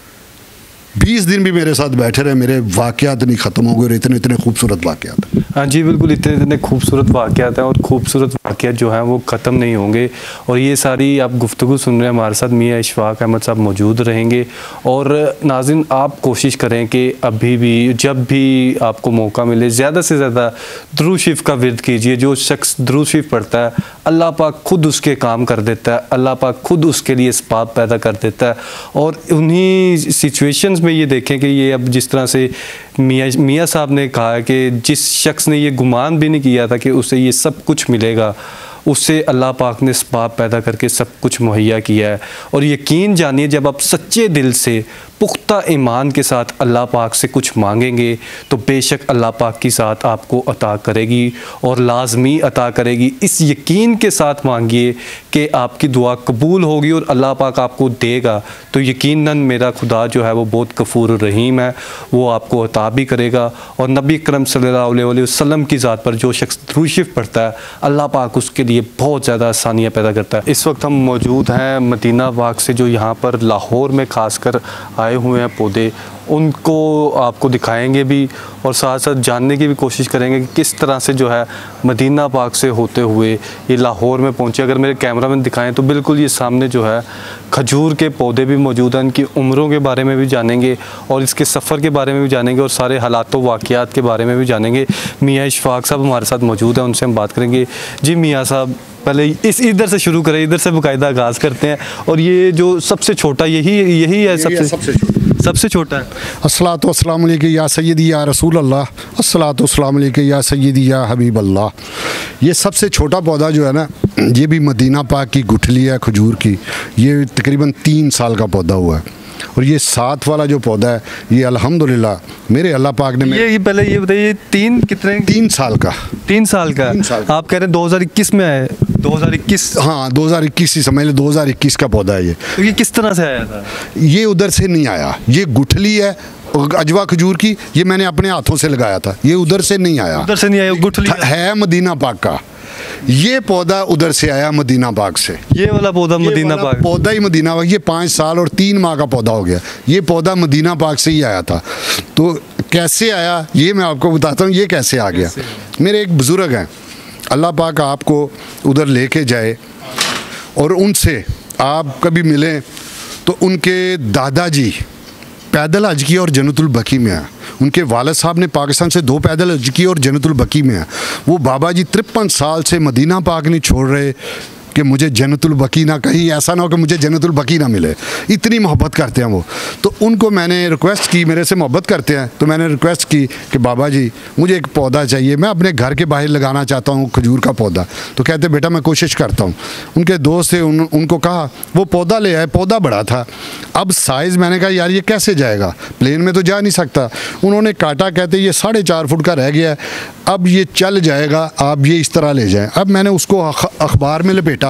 बीस दिन भी मेरे साथ बैठे रहे, मेरे वाक़यात नहीं ख़त्म हो गए, इतने इतने खूबसूरत वाक़यात। हाँ जी बिल्कुल, इतने इतने खूबसूरत वाक़यात हैं और खूबसूरत वाक़यात जो हैं वो ख़त्म नहीं होंगे। और ये सारी आप गुफ्तगू सुन रहे हैं, हमारे साथ मियाँ इशफाक अहमद साहब मौजूद रहेंगे। और नाज़रीन आप कोशिश करें कि अभी भी जब भी आपको मौका मिले ज़्यादा से ज़्यादा दुरूद शरीफ का विर्द कीजिए। जो शख्स दुरूद शरीफ पढ़ता है अल्लाह पाक खुद उसके काम कर देता है, अल्लाह पाक खुद उसके लिए इसबाब पैदा कर देता है। और उन्हीं सिचुएशंस में ये देखें कि ये अब जिस तरह से मियाँ मियाँ साहब ने कहा है कि जिस शख्स ने ये गुमान भी नहीं किया था कि उसे ये सब कुछ मिलेगा, उससे अल्लाह पाक ने इसबाब पैदा करके सब कुछ मुहैया किया है। और यकीन जानिए जब आप सच्चे दिल से पुख्ता ईमान के साथ अल्लाह पाक से कुछ मांगेंगे तो बेशक अल्लाह पाक की साथ आपको अता करेगी और लाजमी अता करेगी। इस यकीन के साथ मांगिए कि आपकी दुआ कबूल होगी और अल्लाह पाक आपको देगा। तो यकीनन मेरा खुदा जो है वो बहुत गफूर रहीम है, वो आपको अता भी करेगा। और नबी अकरम सल्लल्लाहु अलैहि वसल्लम की ज़ात पर जो शख्स दुरूद शरीफ पढ़ता है अल्लाह पाक उसके लिए बहुत ज़्यादा आसानियाँ पैदा करता है। इस वक्त हम मौजूद हैं मदीना बाग से, जो यहाँ पर लाहौर में ख़ासकर लगाए हुए हैं पौधे, उनको आपको दिखाएंगे भी और साथ साथ जानने की भी कोशिश करेंगे कि किस तरह से जो है मदीना पाक से होते हुए ये लाहौर में पहुँचे। अगर मेरे कैमरा में दिखाएं तो बिल्कुल ये सामने जो है खजूर के पौधे भी मौजूद हैं, इनकी उम्रों के बारे में भी जानेंगे और इसके सफ़र के बारे में भी जानेंगे और सारे हालात व वाक़ियात के बारे में भी जानेंगे। मियाँ इशफाक साहब हमारे साथ मौजूद हैं, उनसे हम बात करेंगे। जी मियाँ साहब, पहले इस इधर से शुरू करें, इधर से बाकायदा आगाज़ करते हैं। और ये जो सबसे छोटा यही यही है सबसे सबसे छोटा सबसे छोटा है। अस्सलातु वस्सलामु अलैका या सय्यदी या रसूल अल्लाह, अस्सलातु वस्सलामु अलैका या सय्यदी या हबीब अल्लाह। ये सबसे छोटा पौधा जो है ना, ये भी मदीना पाक की गुठली है खजूर की। ये तकरीबन तीन साल का पौधा हुआ है। और ये साथ वाला जो पौधा है ये अल्हम्दुलिल्लाह मेरे अल्लाह पाक ने ये, ये पहले ये बताइए तीन कितने तीन साल का तीन साल का, तीन साल का। आप कह रहे हैं दो हज़ार इक्कीस में आए? दो हज़ार इक्कीस, हाँ दो हज़ार इक्कीस ही समझ ले, दो हज़ार इक्कीस का पौधा है ये। तो ये किस तरह से आया था? ये उधर से नहीं आया, ये गुठली है अजवा खजूर की, ये मैंने अपने हाथों से लगाया था, ये उधर से नहीं आया। उधर से नहीं आया, गुठली है मदीना पाक का। ये पौधा उधर से आया मदीना पाक से। ये वाला पौधा मदीना पाक, पौधा ही मदीना पाक। ये पाँच साल और तीन माह का पौधा हो गया। ये पौधा मदीना पाक से ही आया था। तो कैसे आया ये मैं आपको बताता हूँ, ये कैसे आ गया। मेरे एक बुज़ुर्ग हैं, अल्लाह पाक आपको उधर लेके जाए और उनसे आप कभी मिलें तो उनके दादाजी पैदल हज किया और जन्नतुल बकी में है। उनके वालिद साहब ने पाकिस्तान से दो पैदल हज किया और जन्नतुल बकी में है। वो बाबा जी तिरपन साल से मदीना पाक नहीं छोड़ रहे कि मुझे जन्नतुल बकी ना, कहीं ऐसा ना हो कि मुझे जन्नतुल बकी ना मिले। इतनी मोहब्बत करते हैं वो। तो उनको मैंने रिक्वेस्ट की, मेरे से मोहब्बत करते हैं, तो मैंने रिक्वेस्ट की कि बाबा जी मुझे एक पौधा चाहिए, मैं अपने घर के बाहर लगाना चाहता हूँ खजूर का पौधा। तो कहते बेटा मैं कोशिश करता हूँ। उनके दोस्त थे, उन, उनको कहा, वो पौधा ले आए। पौधा बड़ा था। अब साइज़ मैंने कहा यार ये कैसे जाएगा, प्लेन में तो जा नहीं सकता। उन्होंने काटा, कहते ये साढ़े चार फुट का रह गया है, अब ये चल जाएगा, आप ये इस तरह ले जाएं। अब मैंने उसको अखबार में लपेटा।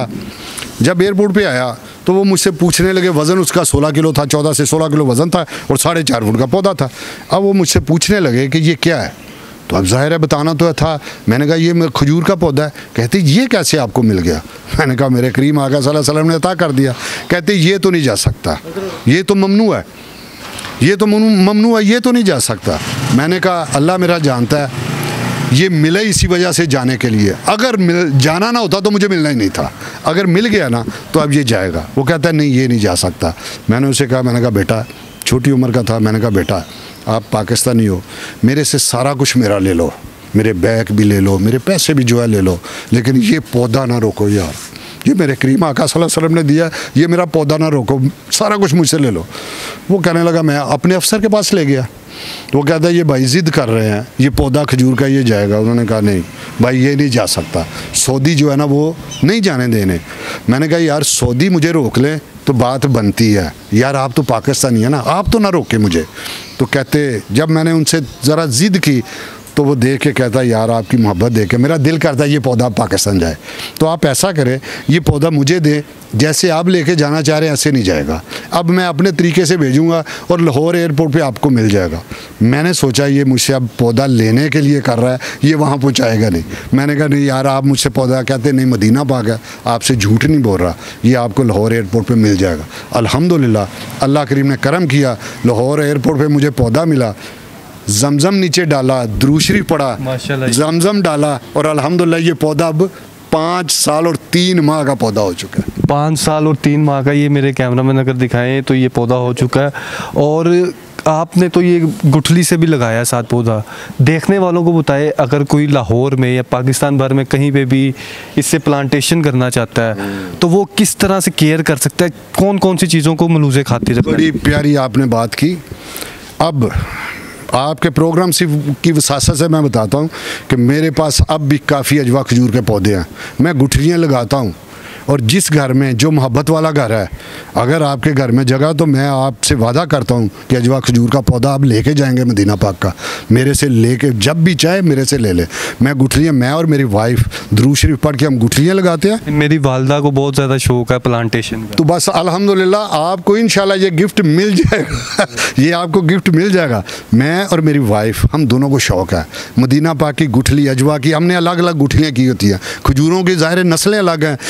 जब एयरपोर्ट पे आया तो वो मुझसे पूछने लगे, वज़न उसका सोलह किलो था, चौदह से सोलह किलो वज़न था और साढ़े चार फुट का पौधा था। अब वो मुझसे पूछने लगे कि ये क्या है। तो अब ज़ाहिर है बताना तो था। मैंने कहा ये खजूर का पौधा है। कहते ये कैसे आपको मिल गया। मैंने कहा मेरे करीम आका सल्लल्लाहु अलैहि वसल्लम ने अता कर दिया। कहते ये तो नहीं जा सकता, ये तो ममनू है, ये तो ममनू है, ये तो नहीं जा सकता। मैंने कहा अल्लाह मेरा जानता है, ये मिला इसी वजह से जाने के लिए। अगर मिल जाना ना होता तो मुझे मिलना ही नहीं था। अगर मिल गया ना तो अब ये जाएगा। वो कहता है नहीं ये नहीं जा सकता। मैंने उसे कहा, मैंने कहा बेटा, छोटी उम्र का था, मैंने कहा बेटा आप पाकिस्तानी हो, मेरे से सारा कुछ मेरा ले लो, मेरे बैग भी ले लो, मेरे पैसे भी जो है ले लो, लेकिन ये पौधा ना रोको यार, ये मेरे करीम आका सल्लल्लाहु अलैहि वसल्लम ने दिया, ये मेरा पौधा ना रोको, सारा कुछ मुझसे ले लो। वो कहने लगा, मैं अपने अफसर के पास ले गया। वो कहता है ये भाई ज़िद कर रहे हैं, ये पौधा खजूर का ये जाएगा। उन्होंने कहा नहीं भाई ये नहीं जा सकता, सऊदी जो है ना वो नहीं जाने देने। मैंने कहा यार सऊदी मुझे रोक लें तो बात बनती है, यार आप तो पाकिस्तानी है ना, आप तो ना रोके मुझे। तो कहते जब मैंने उनसे ज़रा ज़िद की तो वो देख के कहता है यार आपकी मोहब्बत देख के मेरा दिल करता है ये पौधा पाकिस्तान जाए। तो आप ऐसा करें, ये पौधा मुझे दें, जैसे आप लेके जाना चाह रहे हैं ऐसे नहीं जाएगा। अब मैं अपने तरीके से भेजूँगा और लाहौर एयरपोर्ट पे आपको मिल जाएगा। मैंने सोचा ये मुझसे अब पौधा लेने के लिए कर रहा है, ये वहाँ पहुँचाएगा नहीं। मैंने कहा नहीं यार आप मुझसे पौधा, कहते नहीं मदीना पाक है, आपसे झूठ नहीं बोल रहा, ये आपको लाहौर एयरपोर्ट पर मिल जाएगा। अल्हम्दुलिल्लाह अल्लाह करीम ने करम किया, लाहौर एयरपोर्ट पर मुझे पौधा मिला। जमजम नीचे डाला, दुरूद शरीफ पढ़ा, जमजम डाला और अल्हम्दुलिल्लाह ये पौधा अब पाँच साल और तीन माह का पौधा हो चुका है। पाँच साल और तीन माह का ये मेरे कैमरा मैन अगर दिखाएं तो ये पौधा हो चुका है। और आपने तो ये गुठली से भी लगाया साथ पौधा। देखने वालों को बताए अगर कोई लाहौर में या पाकिस्तान भर में कहीं पे भी इससे प्लांटेशन करना चाहता है तो वो किस तरह से केयर कर सकता है, कौन कौन सी चीज़ों को मलूज़े खातिर रखना है? बड़ी प्यारी आपने बात की। अब आपके प्रोग्राम से की वसासत से मैं बताता हूँ कि मेरे पास अब भी काफ़ी अजवा खजूर के पौधे हैं। मैं गुठलियाँ लगाता हूँ और जिस घर में जो मोहब्बत वाला घर है, अगर आपके घर में जगह तो मैं आपसे वादा करता हूँ कि अजवा खजूर का पौधा आप लेके जाएंगे मदीना पाक का, मेरे से लेके जब भी चाहे मेरे से ले ले। मैं गुठलियाँ, मैं और मेरी वाइफ दुरूद शरीफ पढ़ के हम गुठलियाँ लगाते हैं। मेरी वालदा को बहुत ज़्यादा शौक है प्लांटेशन का। तो बस अल्हम्दुलिल्लाह आपको इंशाल्लाह ये गिफ्ट मिल जाएगा ये आपको गिफ्ट मिल जाएगा। मैं और मेरी वाइफ हम दोनों को शौक़ है मदीना पाक की गुठली अजवा की। हमने अलग अलग गुठलियाँ की होती हैं, खजूरों की ज़ाहिर नस्लें अलग हैं, कोई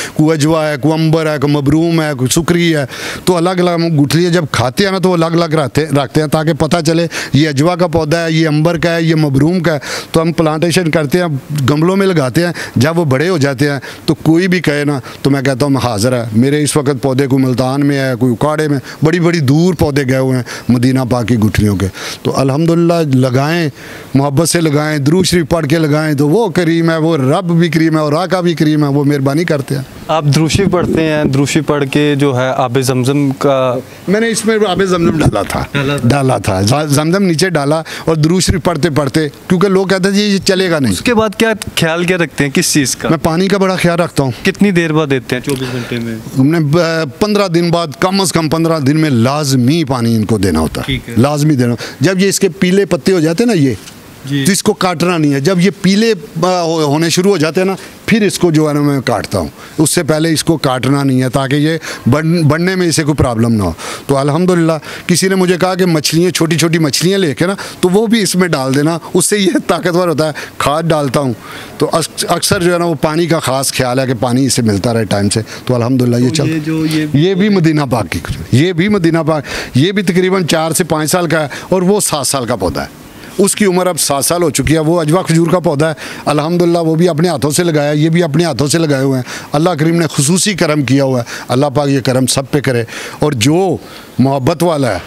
अजवा है, कोई अंबर है, कोई मबरूम है, कोई सुकरी है, तो अलग अलग हम गुठलियाँ जब खाते हैं ना तो अलग अलग रखते रखते हैं ताकि पता चले ये अजवा का पौधा है, ये अंबर का है, ये मबरूम का है। तो हम प्लांटेशन करते हैं, गमलों में लगाते हैं। जब वो बड़े हो जाते हैं तो कोई भी कहे ना तो मैं कहता हूँ मैं हाज़िर है। मेरे इस वक्त पौधे कोई मुल्तान में है, कोई उकाड़े में, बड़ी बड़ी दूर पौधे गए हुए हैं मदीना पाक की गुठलियों के। तो अल्हम्दुलिल्लाह लगाएं, मोहब्बत से लगाएं, दुरूद शरीफ पढ़ के लगाएं तो वो करीम है, वो रब भी करीम है और आका भी करीम है, वो मेहरबानी करते हैं। आप दुरूद शरीफ पढ़ते हैं, दुरूद शरीफ पढ़ के जो है आबे जमजम का मैंने इसमें आबे जमजम डाला था डाला था जमजम नीचे डाला और दुरूद शरीफ पढ़ते पढ़ते, क्योंकि लोग कहते हैं ये चलेगा नहीं। उसके बाद क्या ख्याल क्या रखते हैं, किस चीज़ का? मैं पानी का बड़ा ख्याल रखता हूँ। कितनी देर बाद देते हैं? चौबीस घंटे में हमने पंद्रह दिन बाद, कम अज़ कम पंद्रह दिन में लाजमी पानी इनको देना होता है, लाजमी देना। जब ये इसके पीले पत्ते हो जाते हैं ना ये, तो इसको काटना नहीं है। जब ये पीले होने शुरू हो जाते हैं ना फिर इसको जो है ना मैं काटता हूँ, उससे पहले इसको काटना नहीं है ताकि ये बढ़ बढ़ने में इसे कोई प्रॉब्लम ना हो। तो अल्हम्दुलिल्लाह किसी ने मुझे कहा कि मछलियाँ, छोटी छोटी मछलियाँ लेके ना तो वो भी इसमें डाल देना, उससे ये ताकतवर होता है। खाद डालता हूँ तो अक्सर जो है ना वो पानी का ख़ास ख्याल है कि पानी इसे मिलता रहे टाइम से। तो अल्हम्दुलिल्लाह ये चल ये जो ये, ये भी मदीना पाक की, ये भी मदीना पाक, ये भी तकरीबन चार से पाँच साल का है और वो सात साल का पौधा है। उसकी उम्र अब सात साल हो चुकी है। वो अजवा खजूर का पौधा है, अल्हम्दुलिल्लाह वो भी अपने हाथों से लगाया, ये भी अपने हाथों से लगाए हुए हैं। अल्लाह करीम ने खुसूसी करम किया हुआ है। अल्लाह पाक ये करम सब पे करे। और जो मोहब्बत वाला है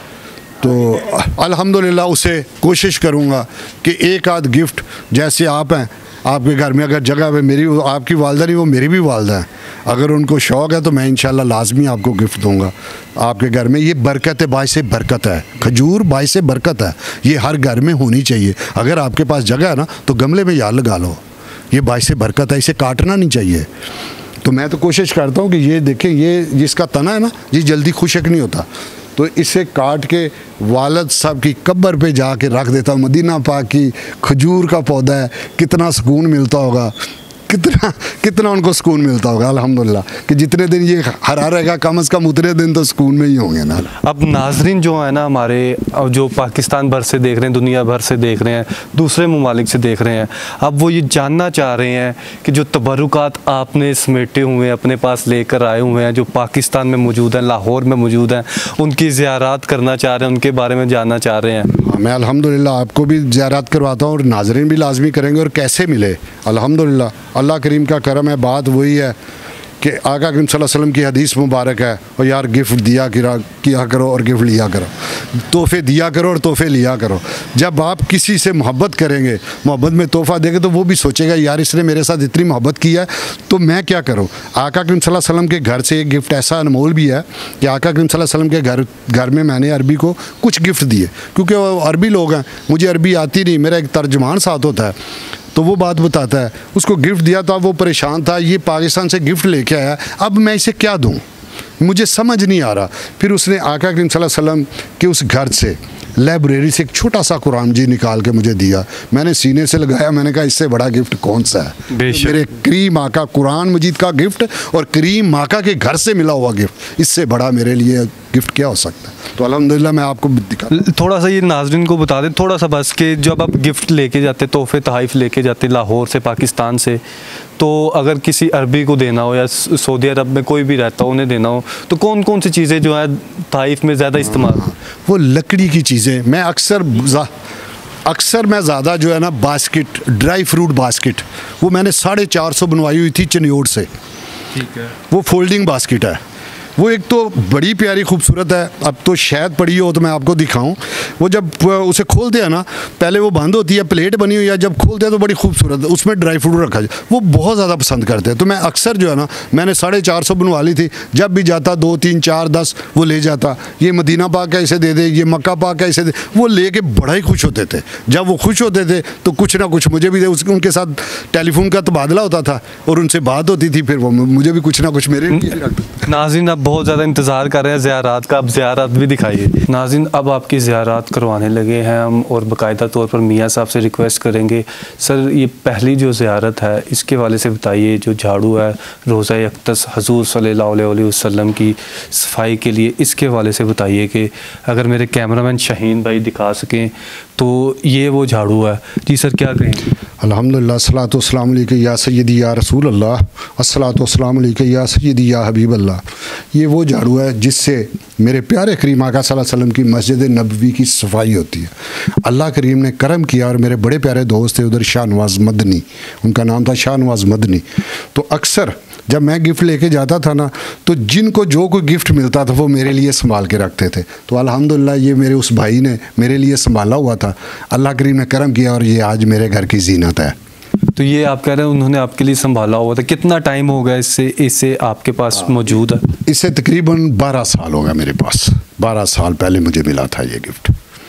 तो अल्हम्दुलिल्लाह उसे कोशिश करूँगा कि एक आध गिफ्ट, जैसे आप हैं, आपके घर में अगर जगह है, मेरी आपकी वालदा नहीं, वो मेरी भी वालदा है, अगर उनको शौक़ है तो मैं इंशाल्लाह लाजमी आपको गिफ्ट दूंगा आपके घर में। ये बरकत है, बाइस बरकत है, खजूर बाइस बरकत है, ये हर घर में होनी चाहिए। अगर आपके पास जगह है ना तो गमले में यार लगा लो, ये बाइस बरकत है, इसे काटना नहीं चाहिए। तो मैं तो कोशिश करता हूँ कि ये देखें, ये जिसका तना है ना ये जल्दी खुशक नहीं होता, तो इसे काट के वालद साहब की कब्र पे जाके रख देता हूँ। मदीना पाक की खजूर का पौधा है, कितना सुकून मिलता होगा, कितना कितना उनको सुकून मिलता होगा अल्हम्दुलिल्लाह कि जितने दिन ये हरा रहेगा कम अज़ कम उतने दिन तो सुकून में ही होंगे ना। अब नाजरीन जो है ना हमारे, जो पाकिस्तान भर से देख रहे हैं, दुनिया भर से देख रहे हैं, दूसरे ममालिक से देख रहे हैं, अब वो ये जानना चाह रहे हैं कि जो तबरुकात आपने समेटे हुए हैं, अपने पास लेकर आए हुए हैं, जो पाकिस्तान में मौजूद हैं, लाहौर में मौजूद हैं, उनकी ज़ियारत करना चाह रहे हैं, उनके बारे में जानना चाह रहे हैं। मैं अल्हम्दुलिल्लाह आपको भी ज़ियारत करवाता हूँ और नाजरीन भी लाजमी करेंगे। और कैसे मिले, अल्हम्दुलिल्लाह अल्लाह करीम का करम है। बात वही है कि आका करीम सल्लल्लाहु अलैहि वसल्लम की हदीस मुबारक है, और यार गिफ्ट दिया किया करो और गिफ्ट लिया करो, तोहफे दिया करो और तोहफे लिया करो। जब आप किसी से मोहब्बत करेंगे, मोहब्बत में तोहफ़ा देंगे तो वो भी सोचेगा यार इसने मेरे साथ इतनी मोहब्बत की है तो मैं क्या करूं। आका करीम सल्लल्लाहु अलैहि वसल्लम के घर से एक गिफ्ट ऐसा अनमोल भी है कि आका करीम सल्लल्लाहु अलैहि वसल्लम के घर घर में मैंने अरबी को कुछ गिफ्ट दिए, क्योंकि वो अरबी लोग हैं, मुझे अरबी आती नहीं, मेरा एक तर्जमान साथ होता है तो वो बात बताता है। उसको गिफ्ट दिया था, वो परेशान था, ये पाकिस्तान से गिफ्ट लेके आया, अब मैं इसे क्या दूं, मुझे समझ नहीं आ रहा। फिर उसने आका करीम सल्लल्लाहु अलैहि वसल्लम के उस घर से लाइब्रेरी से एक छोटा सा कुरान जी निकाल के मुझे दिया, मैंने सीने से लगाया, मैंने कहा इससे बड़ा गिफ्ट कौन सा है। मेरे करीम आका कुरान मजीद का गिफ्ट और करीम आका के घर से मिला हुआ गिफ्ट, इससे बड़ा मेरे लिए गिफ्ट क्या हो सकता है। तो अल्हम्दुलिल्लाह मैं आपको दिखा थोड़ा सा ये नाज़रीन को बता दें थोड़ा सा बस, कि जब आप गिफ्ट लेके जाते, तोहफे तहाइफ लेके जाते लाहौर से, पाकिस्तान से, तो अगर किसी अरबी को देना हो या सऊदी अरब में कोई भी रहता हो उन्हें देना हो, तो कौन कौन सी चीज़ें जो है तहाइफ में ज़्यादा इस्तेमाल? वो लकड़ी की चीज़ें। मैं अक्सर अक्सर मैं ज़्यादा जो है ना बास्केट, ड्राई फ्रूट बास्केट, वो मैंने साढ़े चार सौ बनवाई हुई थी चनियोड़ से। ठीक है। वो फोल्डिंग बास्केट है, वो एक तो बड़ी प्यारी खूबसूरत है। अब तो शायद पड़ी हो तो मैं आपको दिखाऊं। वो जब उसे खोलते हैं ना, पहले वो बंद होती है, प्लेट बनी हुई है, जब खोलते हैं तो बड़ी खूबसूरत है, उसमें ड्राई फ्रूट रखा है, वो बहुत ज़्यादा पसंद करते हैं। तो मैं अक्सर जो है ना, मैंने साढ़े चार सौ बनवा ली थी, जब भी जाता दो तीन चार दस वो ले जाता, ये मदीना पाक का इसे दे दे, ये मक्का पाक का इसे दे, वो ले कर बड़ा ही खुश होते थे। जब वो खुश होते थे तो कुछ ना कुछ मुझे भी दे, उनके साथ टेलीफोन का तबादला होता था और उनसे बात होती थी, फिर वो मुझे भी कुछ ना कुछ मेरे लिए। नाज़रीन अब बहुत ज़्यादा इंतज़ार कर रहे हैं ज़ियारत का, अब ज़ियारत भी दिखाइए। नाज़रीन, अब आपकी ज़ियारत करवाने लगे हैं हम, और बाकायदा तौर पर मियाँ साहब से रिक्वेस्ट करेंगे, सर ये पहली जो ज़ियारत है इसके वाले से बताइए, जो झाड़ू है रोज़ा अक़दस हुज़ूर सल्लल्लाहु अलैहि वसल्लम की सफाई के लिए, इसके वाले से बताइए कि अगर मेरे कैमरामैन शाहीन भाई दिखा सकें तो ये वो झाड़ू है। जी सर, क्या कहेंगे? अल्हम्दुलिल्लाह, अस्सलातु वस्सलामु अलैका या सय्यदी या रसूल अल्लाह, अस्सलातु वस्सलामु अलैका या सय्यदी या हबीब अल्लाह। ये वो झाड़ू है जिससे मेरे प्यारे करीम आका सल्लल्लाहु अलैहि वसल्लम की मस्जिद नबवी की सफाई होती है। अल्लाह करीम ने करम किया, और मेरे बड़े प्यारे दोस्त थे उधर, शाहनवाज मदनी, उनका नाम था शाहनवाज मदनी। तो अक्सर जब मैं गिफ्ट लेके जाता था ना, तो जिनको जो कोई गिफ्ट मिलता था वो मेरे लिए संभाल के रखते थे। तो अल्हम्दुलिल्लाह ये मेरे उस भाई ने मेरे लिए संभाला हुआ था, अल्लाह करीम ने करम किया, और ये आज मेरे घर की जीनत है। तो ये आप कह रहे हैं उन्होंने आपके लिए संभाला हुआ था, कितना टाइम हो गया इससे इससे आपके पास मौजूद है? इससे तकरीबन बारह साल हो गया मेरे पास, बारह साल पहले मुझे मिला था ये गिफ्ट।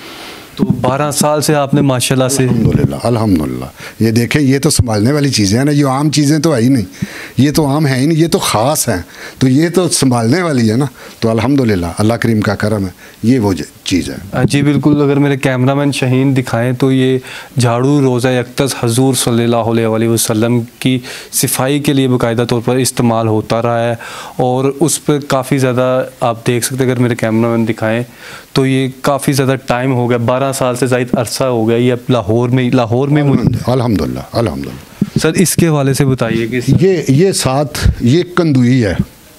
तो बारह साल से आपने माशाल्लाह से, अल्हम्दुलिल्लाह अल्हम्दुलिल्लाह। ये देखें, ये तो संभालने वाली चीज़ें हैं ना, ये आम चीज़ें तो है ही नहीं, ये तो आम है ही नहीं, ये तो ख़ास हैं, तो ये तो संभालने वाली है ना। तो अल्हम्दुलिल्लाह अल्लाह करीम का करम है, ये वो चीज़ है। जी बिल्कुल, अगर मेरे कैमरामैन शाहीन दिखाएं तो ये झाड़ू रोज़ा अक़दस हुज़ूर सल्लल्लाहु अलैहि वसल्लम की सफाई के लिए बाकायदा तौर पर इस्तेमाल होता रहा है, और उस पर काफ़ी ज़्यादा आप देख सकते हैं, अगर मेरे कैमरामैन दिखाएं तो ये काफ़ी ज़्यादा टाइम हो गया, बारह साल से ज़ायद अरसा हो गया। ये लाहौर में लाहौर में अल्हम्दुलिल्लाह अल्हम्दुलिल्लाह। सर इसके हवाले से बताइए कि ये ये साथ ये कंदुई है,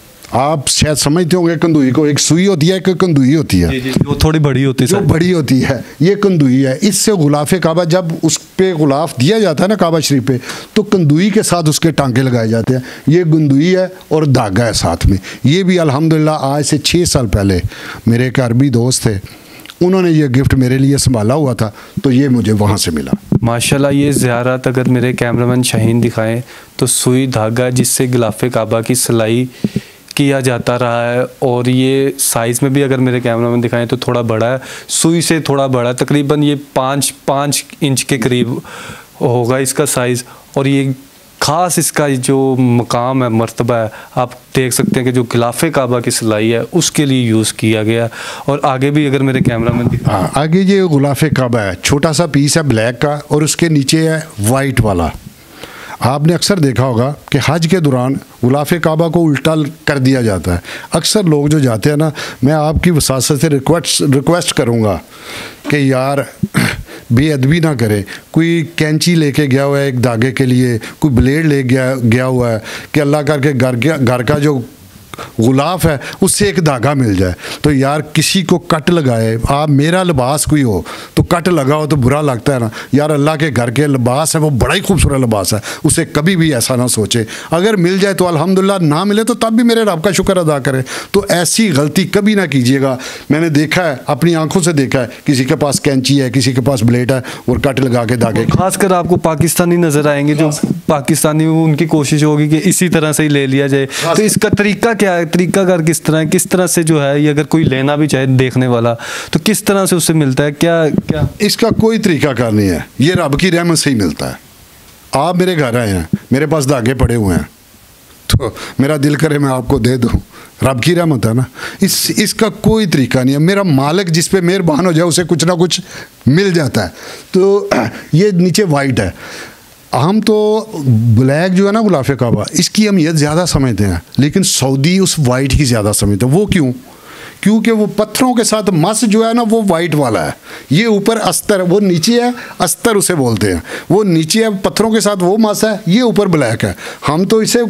आप शायद समझते होंगे कंदुई को, एक सुई होती है, एक कंदुई होती है, जी जी, जो थोड़ी बड़ी होती है, जो बड़ी होती है, ये कंदुई है। इससे गुलाफ़े काबा, जब उस पे गुलाफ दिया जाता है ना काबा शरीफ पे, तो कंदुई के साथ उसके टांके लगाए जाते हैं। ये कंदुई है और धागा है साथ में। ये भी अल्हम्दुलिल्लाह आज से छः साल पहले मेरे एक अरबी दोस्त थे, उन्होंने ये गिफ्ट मेरे लिए संभाला हुआ था, तो ये मुझे वहाँ से मिला। माशाल्लाह, ये ज़ियारत अगर मेरे कैमरामैन शाहीन दिखाएं तो सुई धागा जिससे गिलाफ़े काबा की सिलाई किया जाता रहा है, और ये साइज़ में भी अगर मेरे कैमरामैन दिखाएं तो थोड़ा बड़ा है, सुई से थोड़ा बड़ा, तकरीबन ये पाँच पाँच इंच के करीब होगा इसका साइज़। और ये ख़ास इसका जो मकाम है, मर्तबा है, आप देख सकते हैं कि जो गिलाफ़े काबा की सिलाई है उसके लिए यूज़ किया गया। और आगे भी अगर मेरे कैमरामैन दिखाएं, हाँ, आगे ये गुलाफ़े काबा है, छोटा सा पीस है ब्लैक का, और उसके नीचे है वाइट वाला। आपने अक्सर देखा होगा कि हज के दौरान गुलाफ़े काबा को उल्टा कर दिया जाता है। अक्सर लोग जो जाते हैं ना, मैं आपकी वसासत से रिक्वेस्ट रिक्वेस्ट करूँगा कि यार बेअदबी ना करें। कोई कैंची लेके गया हुआ है एक धागे के लिए, कोई ब्लेड ले गया गया हुआ है कि अल्लाह करके घर के घर का जो गुलाफ है उससे एक धागा मिल जाए, तो यार किसी को कट लगाए। आप मेरा लिबास कोई हो तो कट लगाओ तो बुरा लगता है ना यार। अल्लाह के घर के लिबास है वो बड़ा ही खूबसूरत लिबास है, उसे कभी भी ऐसा ना सोचे। अगर मिल जाए तो अल्हम्दुलिल्लाह, ना मिले तो तब भी मेरे रब का शुक्र अदा करें। तो ऐसी गलती कभी ना कीजिएगा। मैंने देखा है, अपनी आंखों से देखा है, किसी के पास कैंची है, किसी के पास ब्लेड है और कट लगा के धागे। खासकर आपको पाकिस्तानी नज़र आएंगे जो पाकिस्तानी, उनकी कोशिश होगी कि इसी तरह से ही ले लिया जाए। तो इसका तरीका क्या है, तरीका कर किस तरह है, किस तरह से जो है ये अगर कोई लेना भी चाहे देखने वाला तो किस तरह से उससे मिलता है, क्या क्या? इसका कोई तरीका कार नहीं है, ये रब की रहमत से ही मिलता है। आप मेरे घर आए हैं, मेरे पास धागे पड़े हुए हैं, तो मेरा दिल करे मैं आपको दे दूँ, रब की रहमत है ना। इस इसका कोई तरीका नहीं है। मेरा मालिक जिस पे मेहरबान हो जाए उसे कुछ ना कुछ मिल जाता है। तो ये नीचे वाइट है, हम तो ब्लैक जो है ना गुलाफ़े काबा, इसकी अहमियत ज़्यादा समझते हैं, लेकिन सऊदी उस वाइट की ज़्यादा समझते हैं। वो क्यों? क्योंकि वो पत्थरों के साथ मस जो है ना वो वाइट वाला है, ये ऊपर अस्तर, वो नीचे है अस्तर उसे बोलते हैं। वो नीचे है पत्थरों के साथ वो मस है, ये ऊपर ब्लैक है। हम तो इसे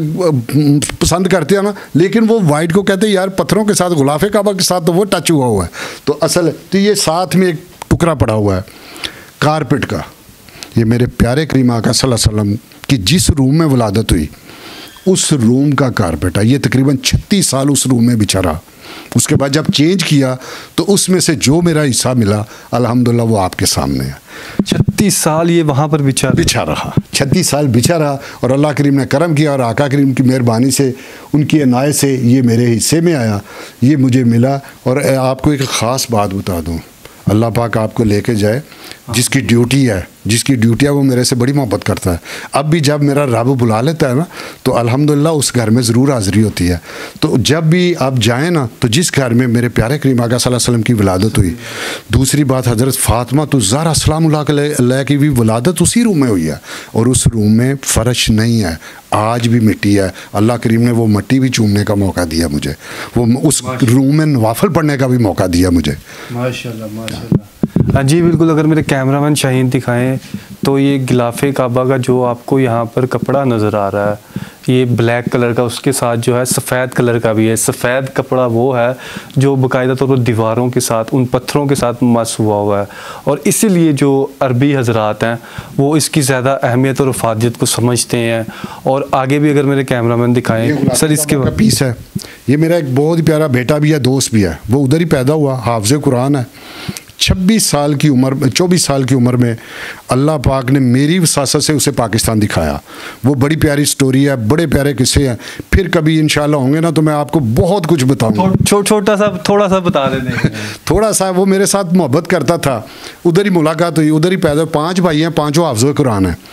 पसंद करते हैं ना, लेकिन वो वाइट को कहते हैं यार पत्थरों के साथ गुलाफ़े काबा के साथ तो वो टच हुआ हुआ है। तो असल तो ये साथ में एक टुकड़ा पड़ा हुआ है कारपेट का। ये मेरे प्यारे करीम आका सल्लल्लाहु अलैहि वसल्लम की जिस रूम में वलादत हुई उस रूम का कारपेट है। ये तकरीबन छत्तीस साल उस रूम में बिछा रहा। उसके बाद जब चेंज किया तो उसमें से जो मेरा हिस्सा मिला अल्हम्दुलिल्लाह वो आपके सामने है। छत्तीस साल ये वहाँ पर बिछा बिछा रहा छत्तीस साल बिछा रहा और अल्लाह करीम ने करम किया और आका करीम की मेहरबानी से, उनकी इनायत से ये मेरे हिस्से में आया, ये मुझे मिला। और आपको एक ख़ास बात बता दूँ, अल्लाह पाक आपको लेके जाए, जिसकी ड्यूटी है जिसकी ड्यूटी है वो मेरे से बड़ी मोहब्बत करता है। अब भी जब मेरा रब बुला लेता है ना तो अल्हम्दुलिल्लाह उस घर में ज़रूर हाज़िरी होती है। तो जब भी आप जाएँ ना तो जिस घर में मेरे प्यारे करीम आका सल्लल्लाहु अलैहि वसल्लम की विलादत हुई, दूसरी बात हज़रत फ़ातिमा तो ज़हरा सलामुल्लाह अलैहा की भी विलादत उसी रूम में हुई है, और उस रूम में फ़र्श नहीं है, आज भी मिट्टी है। अल्लाह करीम ने वो मिट्टी भी चूमने का मौका दिया मुझे, वो उस रूम में नवाफिल पढ़ने का भी मौका दिया मुझे। माशाल्लाह माशाल्लाह। हाँ जी बिल्कुल। अगर मेरे कैमरामैन शाहीन दिखाएं तो ये गिलाफ़े काबा का जो आपको यहाँ पर कपड़ा नज़र आ रहा है, ये ब्लैक कलर का, उसके साथ जो है सफ़ेद कलर का भी है। सफ़ेद कपड़ा वो है जो बाकायदा तौर पर दीवारों के साथ, उन पत्थरों के साथ मस हुआ हुआ है, और इसीलिए जो अरबी हजरात हैं वो इसकी ज़्यादा अहमियत और अफादियत को समझते हैं। और आगे भी अगर मेरे कैमरामैन दिखाएँ सर, इसके बाद पीस है, ये मेरा एक बहुत ही प्यारा बेटा भी है, दोस्त भी है, वो उधर ही पैदा हुआ, हाफ़िज़ कुरान है। छब्बीस साल की उम्र चौबीस साल की उम्र में अल्लाह पाक ने मेरी वसासत से उसे पाकिस्तान दिखाया। वो बड़ी प्यारी स्टोरी है, बड़े प्यारे किस्से हैं। फिर कभी इंशाल्लाह होंगे ना तो मैं आपको बहुत कुछ बताऊंगा। छो, छोटा सा थोड़ा सा बता दें। थोड़ा सा, वो मेरे साथ मोहब्बत करता था, उधर ही मुलाकात हुई, उधर ही पैदा। पाँच भाई हैं, पाँचों हाफ़िज़ कुरान है।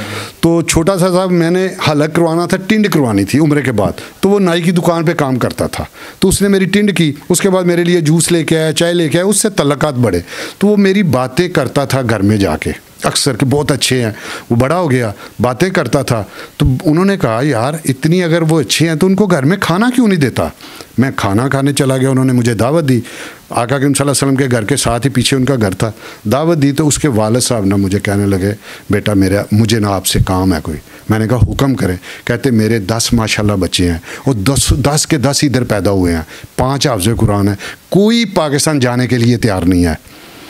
तो छोटा सा साहब मैंने हलक करवाना था, टिंड करवानी थी उम्र के बाद, तो वो नाई की दुकान पर काम करता था, तो उसने मेरी टिंड की, उसके बाद मेरे लिए जूस लेके आया, चाय लेके आया, उससे तल्लुकात बढ़े। तो वो मेरी बातें करता था घर में जाके अक्सर, कि बहुत अच्छे हैं। वो बड़ा हो गया, बातें करता था, तो उन्होंने कहा यार इतनी अगर वो अच्छे हैं तो उनको घर में खाना क्यों नहीं देता। मैं खाना खाने चला गया, उन्होंने मुझे दावत दी, आका सल्लल्लाहु अलैहि वसल्लम के घर के साथ ही पीछे उनका घर था। दावत दी तो उसके वालिद साहब ना मुझे कहने लगे, बेटा मेरा मुझे ना आपसे काम है कोई। मैंने कहा हुक्म करें। कहते मेरे दस माशाल्लाह बच्चे हैं, और दस दस के दस इधर पैदा हुए हैं, पाँच हाफ़िज़ कुरान है, कोई पाकिस्तान जाने के लिए तैयार नहीं है,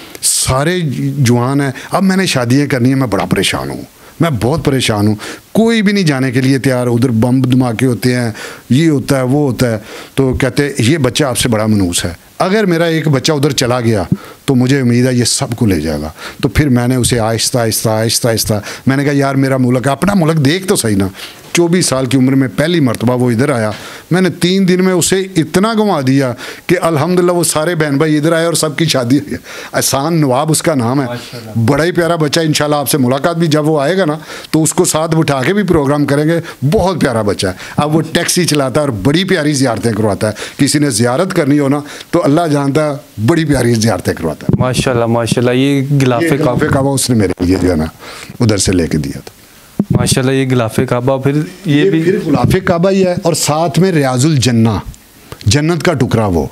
सारे जवान हैं। अब मैंने शादियाँ करनी है, मैं बड़ा परेशान हूँ, मैं बहुत परेशान हूँ, कोई भी नहीं जाने के लिए तैयार। उधर बम धमाके होते हैं, ये होता है वो होता है। तो कहते ये बच्चा आपसे बड़ा मनूस है, अगर मेरा एक बच्चा उधर चला गया तो मुझे उम्मीद है ये सबको ले जाएगा। तो फिर मैंने उसे आहिस्ता आहिस्ता आहिस्ता आहिस्ता मैंने कहा यार मेरा मुल्क, अपना मुल्क देख तो सही ना। चौबीस साल की उम्र में पहली मरतबा वो इधर आया, मैंने तीन दिन में उसे इतना घुमा दिया कि अल्हम्दुलिल्लाह वो सारे बहन भाई इधर आए और सबकी शादी। एहसान नवाब उसका नाम है, बड़ा ही प्यारा बच्चा। इंशाल्लाह आपसे मुलाकात भी जब वो आएगा ना तो उसको साथ बिठा के भी प्रोग्राम करेंगे, बहुत प्यारा बच्चा है। अब वो टैक्सी चलाता है और बड़ी प्यारी ज़ियारतें करवाता है, किसी ने ज़ियारत करनी हो ना तो अल्लाह जानता है बड़ी प्यारी ज़ियारतें करवाता है। माशाल्लाह माशाल्लाह। ये गिलाफ़े काबा उसने मेरे लिए जो है ना उधर से लेके दिया था। माशाल्लाह ये गिलाफ़े काबा, फिर ये, ये भी फिर गिलाफ़े काबा ही है, और साथ में रियाजुल जन्ना, जन्नत का टुकड़ा, वो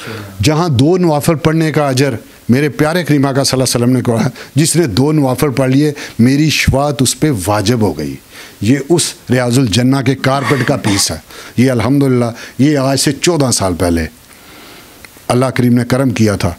जहाँ दो नवाफिल पढ़ने का अजर मेरे प्यारे करीम आका सल्लल्लाहु अलैहि वसल्लम ने कहा, जिसने दो नवाफिल पढ़ लिए मेरी शफाअत उस पर वाजिब हो गई। ये उस रियाजुल जन्ना के कारपेट का पीस है। ये अल्हम्दुलिल्लाह ये आज से चौदह साल पहले अल्लाह करीम ने करम किया था,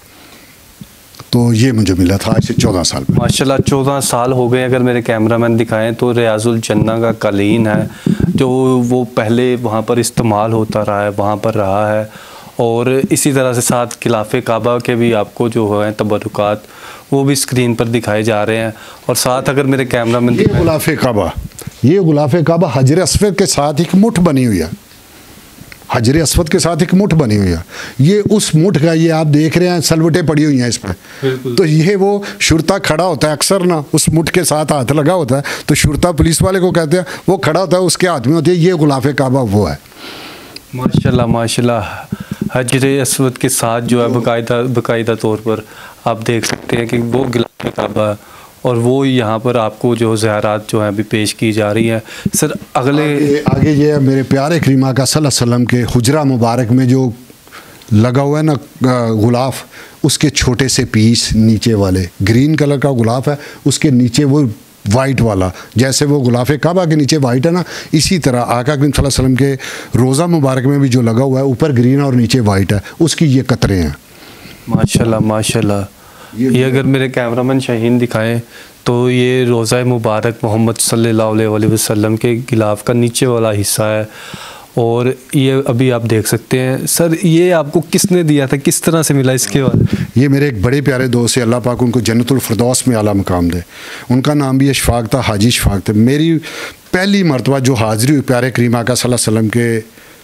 तो ये मुझे मिला था आज से चौदह साल पहले। माशाल्लाह चौदह साल हो गए। अगर मेरे कैमरामैन दिखाएं तो रियाजुल जन्ना का कालीन है जो वो पहले वहाँ पर इस्तेमाल होता रहा है, वहाँ पर रहा है। और इसी तरह से साथ गिलाफ़े काबा के भी आपको जो हैं तबरुकात वो भी स्क्रीन पर दिखाए जा रहे हैं। और साथ अगर मेरे कैमरामैन ये गिलाफ़े काबा, ये गिलाफ़े काबा हजर अस्वद के साथ एक मुठ बनी हुई है, हजर अस्वद के साथ एक मुठ बनी हुई है। ये उस मुठ का, ये आप देख रहे हैं सलवटें पड़ी हुई हैं इस पर, तो ये वो शुरता खड़ा होता है अक्सर ना, उस मुठ के साथ हाथ लगा होता है, तो शुरता पुलिस वाले को कहते हैं, वो खड़ा होता है उसके हाथ में होती है, ये गिलाफ़े काबा वो है। माशाल्लाह माशाल्लाह। हजर अस्वद के साथ जो है बाकायदा बाकायदा तौर पर आप देख सकते हैं कि वो गिलाफ़े काबा, और वो यहाँ पर आपको जो ज़ियारत जो है अभी पेश की जा रही है। सर अगले आगे, आगे ये है मेरे प्यारे करीम आका सल्लल्लाहु अलैहि वसल्लम के हुजरा मुबारक में जो लगा हुआ है ना गुलाफ, उसके छोटे से पीस नीचे वाले, ग्रीन कलर का गुलाफ है, उसके नीचे वो वाइट वाला, जैसे वो गुलाफ़े काबा के नीचे वाइट है ना, इसी तरह आका करीम सल्लल्लाहु अलैहि वसल्लम के रोज़ा मुबारक में भी जो लगा हुआ है ऊपर ग्रीन और नीचे वाइट है, उसकी ये कतरे हैं। माशाल्लाह माशाल्लाह। ये, ये अगर मेरे कैमरामैन शाहीन दिखाएं तो ये रोज़ा मुबारक मोहम्मद सल्लल्लाहु अलैहि वसल्लम के गिलाफ़ का नीचे वाला हिस्सा है, और ये अभी आप देख सकते हैं। सर ये आपको किसने दिया था, किस तरह से मिला इसके बाद? ये मेरे एक बड़े प्यारे दोस्त है, अल्लाह पाक उनको जन्नतुल फिरदौस में आला मकाम दे, उनका नाम भी इशफाक था, हाजी इशफाक थे। मेरी पहली मरतबा जो हाज़िरी हुई प्यारे करीम आका सल्लल्लाहु अलैहि वसल्लम के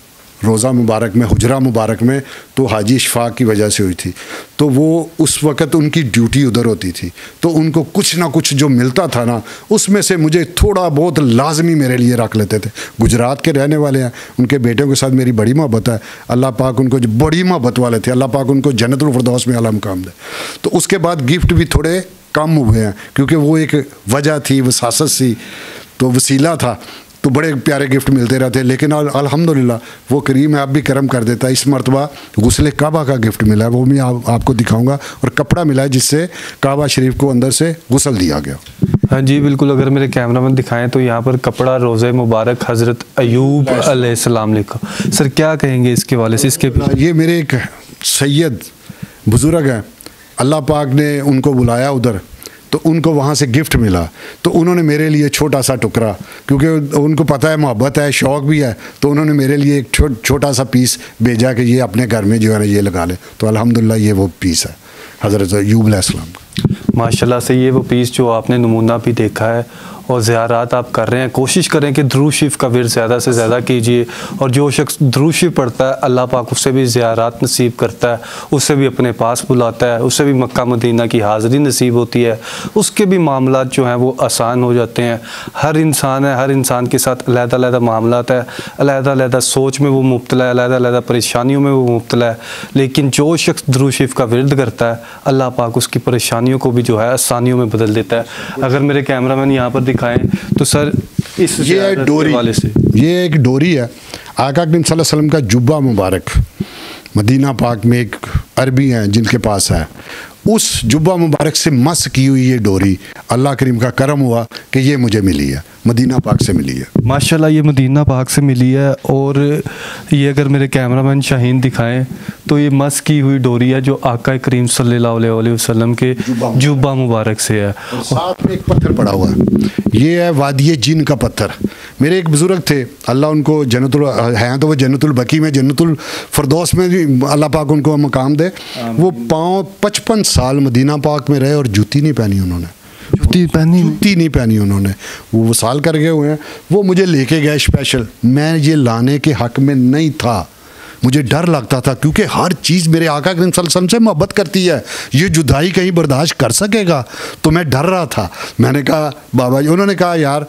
रोज़ा मुबारक में, हुजरा मुबारक में, तो हाजी इशफाक की वजह से हुई थी। तो वो उस वक़्त उनकी ड्यूटी उधर होती थी, तो उनको कुछ ना कुछ जो मिलता था ना, उसमें से मुझे थोड़ा बहुत लाजमी मेरे लिए रख लेते थे। गुजरात के रहने वाले हैं, उनके बेटों के साथ मेरी बड़ी मोहब्बत है। अल्लाह पाक उनको जो बड़ी मोहब्बत वाले थे, अल्लाह पाक उनको जन्नतुल फिरदौस में आला मुकाम दे। तो उसके बाद गिफ्ट भी थोड़े कम हुए हैं, क्योंकि वो एक वजह थी, वसासत थी, तो वसीला था, तो बड़े प्यारे गिफ्ट मिलते रहते। लेकिन अल्हम्दुलिल्लाह वो करीम है, आप भी करम कर देता है। इस मरतबा गुस्ले काबा का गिफ्ट मिला है, वो मैं आप, आपको दिखाऊंगा, और कपड़ा मिला है जिससे काबा शरीफ को अंदर से गुस्ल दिया गया। हाँ जी बिल्कुल, अगर मेरे कैमरामैन दिखाएं तो यहाँ पर कपड़ा रोज़े मुबारक हज़रत अयूब अलैहिस्सलाम लिखा। सर क्या कहेंगे इसके वाले से? इसके ये मेरे एक सैयद बुज़ुर्ग हैं, अल्लाह पाक ने उनको बुलाया उधर, तो उनको वहाँ से गिफ्ट मिला, तो उन्होंने मेरे लिए छोटा सा टुकड़ा, क्योंकि उनको पता है मोहब्बत है, शौक़ भी है, तो उन्होंने मेरे लिए एक छो, छोटा सा पीस भेजा कि ये अपने घर में जो है ना ये लगा ले। तो अल्हम्दुलिल्लाह ये वो पीस है हज़रत अयूब अलैहिस्सलाम का। माशाल्लाह से ये वो पीस जो आपने नमूना भी देखा है, और ज़ियारात आप कर रहे हैं, कोशिश करें कि दुरूद शरीफ का विर्द ज़्यादा से ज़्यादा कीजिए, और जो शख्स दुरूद शरीफ पढ़ता है अल्लाह पाक उससे भी ज़ियारात नसीब करता है, उससे भी अपने पास बुलाता है, उससे भी मक्का मदीना की हाज़िरी नसीब होती है, उसके भी मामलात जो हैं वो आसान हो जाते हैं। हर इंसान है, हर इंसान के साथ अलग-अलग मामलात है, अलग-अलग सोच में वो मुब्तला है, अलग-अलग परेशानियों में वो मुब्तला है, लेकिन जो शख्स दुरूद शरीफ का विर्द करता है अल्लाह पाक उसकी परेशानियों को भी जो है आसानियों में बदल देता है। अगर मेरे कैमरामैन यहाँ पर दिखाएं तो सर इस ये डोरी वाले से, ये एक डोरी है, आका करीम सल्लल्लाहु अलैहि वसल्लम का जुब्बा मुबारक, मदीना पाक में एक अरबी हैं जिनके पास है, उस जुब्बा मुबारक से मस की हुई ये डोरी अल्लाह करीम का करम हुआ कि ये मुझे मिली है, मदीना पाक से मिली है। माशाल्लाह ये मदीना पाक से मिली है। और ये अगर मेरे कैमरामैन शाहीन दिखाएं तो ये मस की हुई डोरी है जो आका करीम सल्लल्लाहु अलैहि वसल्लम के जुब्बा मुबारक से है। और साथ में एक पत्थर पड़ा हुआ है, ये है वादिये जिन का पत्थर। मेरे एक बुज़ुर्ग थे, अल्लाह उनको जन्नतुल हैं तो वो जन्नतुल बकी में, जन्नतुल फिरदौस में भी अल्लाह पाक उनको मकाम दे। वो पाँव पचपन साल मदीना पाक में रहे और जूती नहीं पहनी उन्होंने, जूती पहनी जूती नहीं पहनी उन्होंने, वो वसाल कर गए हुए हैं। वो मुझे लेके गए स्पेशल, मैं ये लाने के हक़ में नहीं था, मुझे डर लगता था, क्योंकि हर चीज़ मेरे आका करीम सल्लल्लाहु अलैहि वसल्लम से मोहब्बत करती है, ये जुदाई कहीं बर्दाश्त कर सकेगा, तो मैं डर रहा था। मैंने कहा बाबा जी, उन्होंने कहा यार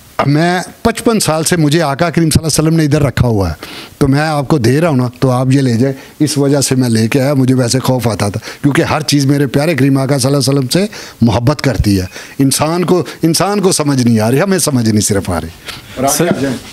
मैं पचपन साल से मुझे आका करीम सल्लल्लाहु अलैहि वसल्लम ने इधर रखा हुआ है, तो मैं आपको दे रहा हूँ ना, तो आप ये ले जाए। इस वजह से मैं लेके आया, मुझे वैसे खौफ आता था, क्योंकि हर चीज़ मेरे प्यारे करीम आका सल्लल्लाहु अलैहि वसल्लम से मोहब्बत करती है। इंसान को इंसान को समझ नहीं आ रही, हमें समझ नहीं सिर्फ आ रही। और आगे आ जाए,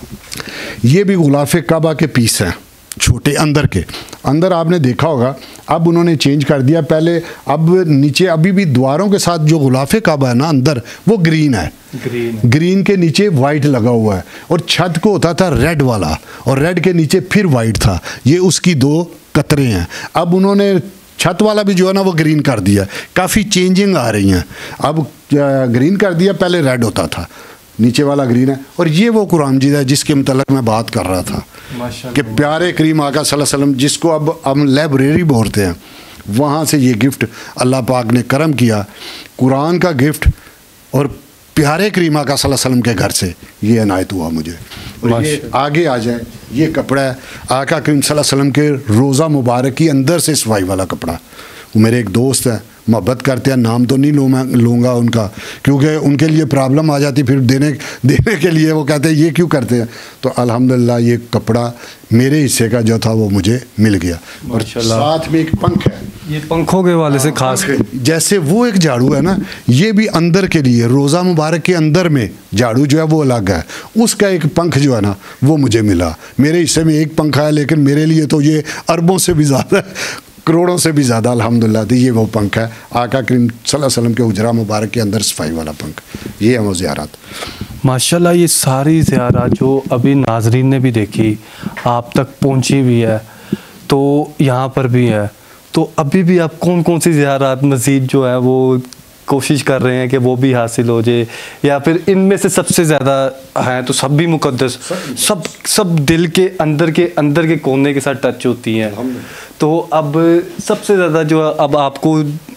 ये भी गुलाफ़े काबा के पीस हैं, छोटे अंदर के। अंदर आपने देखा होगा, अब उन्होंने चेंज कर दिया, पहले अब नीचे अभी भी द्वारों के साथ जो गुलाफ़े काबा है ना अंदर, वो ग्रीन है, ग्रीन ग्रीन के नीचे वाइट लगा हुआ है, और छत को होता था रेड वाला, और रेड के नीचे फिर वाइट था। ये उसकी दो कतरे हैं। अब उन्होंने छत वाला भी जो है ना वो ग्रीन कर दिया, काफ़ी चेंजिंग आ रही हैं। अब ग्रीन कर दिया, पहले रेड होता था, नीचे वाला ग्रीन है। और ये वो कुरान मजीद है जिसके मतलब मैं बात कर रहा था कि प्यारे करीम आका सल्लल्लाहु अलैहि वसल्लम, जिसको अब हम लाइब्रेरी बोलते हैं, वहाँ से ये गिफ्ट अल्लाह पाक ने करम किया, कुरान का गिफ्ट, और प्यारे करीम आका सल्लल्लाहु अलैहि वसल्लम के घर से ये इनायत हुआ मुझे। और ये आगे आ जाए, ये कपड़ा है आका करीम सल्लल्लाहु अलैहि वसल्लम के रोज़ा मुबारक की अंदर से सफाई वाला कपड़ा। वो मेरे एक दोस्त है, मोहब्बत करते हैं, नाम तो नहीं लूँ मैं लूँगा उनका, क्योंकि उनके लिए प्रॉब्लम आ जाती, फिर देने देने के लिए वो कहते हैं ये क्यों करते हैं। तो अल्हम्दुलिल्लाह ये कपड़ा मेरे हिस्से का जो था वो मुझे मिल गया। और साथ में एक पंख है, ये पंखों के वाले से खास, जैसे वो एक झाड़ू है ना, ये भी अंदर के लिए, रोज़ा मुबारक के अंदर में झाड़ू जो है वो अलग है, उसका एक पंख जो है ना वो मुझे मिला। मेरे हिस्से में एक पंखा है, लेकिन मेरे लिए तो ये अरबों से भी ज़्यादा, करोड़ों से भी ज़्यादा अल्हम्दुलिल्लाह। तो ये वो पंख है आका करीम सल्लल्लाहु अलैहि वसल्लम के हुजरा मुबारक के अंदर सफाई वाला पंख। ये है वो ज़ियारत। माशाल्लाह ये सारी ज़ियारत जो अभी नाजरीन ने भी देखी, आप तक पहुंची भी है, तो यहाँ पर भी है, तो अभी भी आप कौन कौन सी ज़ियारत मज़ीद जो है वो कोशिश कर रहे हैं कि वो भी हासिल हो जाए, या फिर इनमें से सबसे ज़्यादा हैं तो सब भी मुकद्दस, सब सब दिल के अंदर के अंदर के कोने के साथ टच होती हैं। तो अब सबसे ज़्यादा जो अब आपको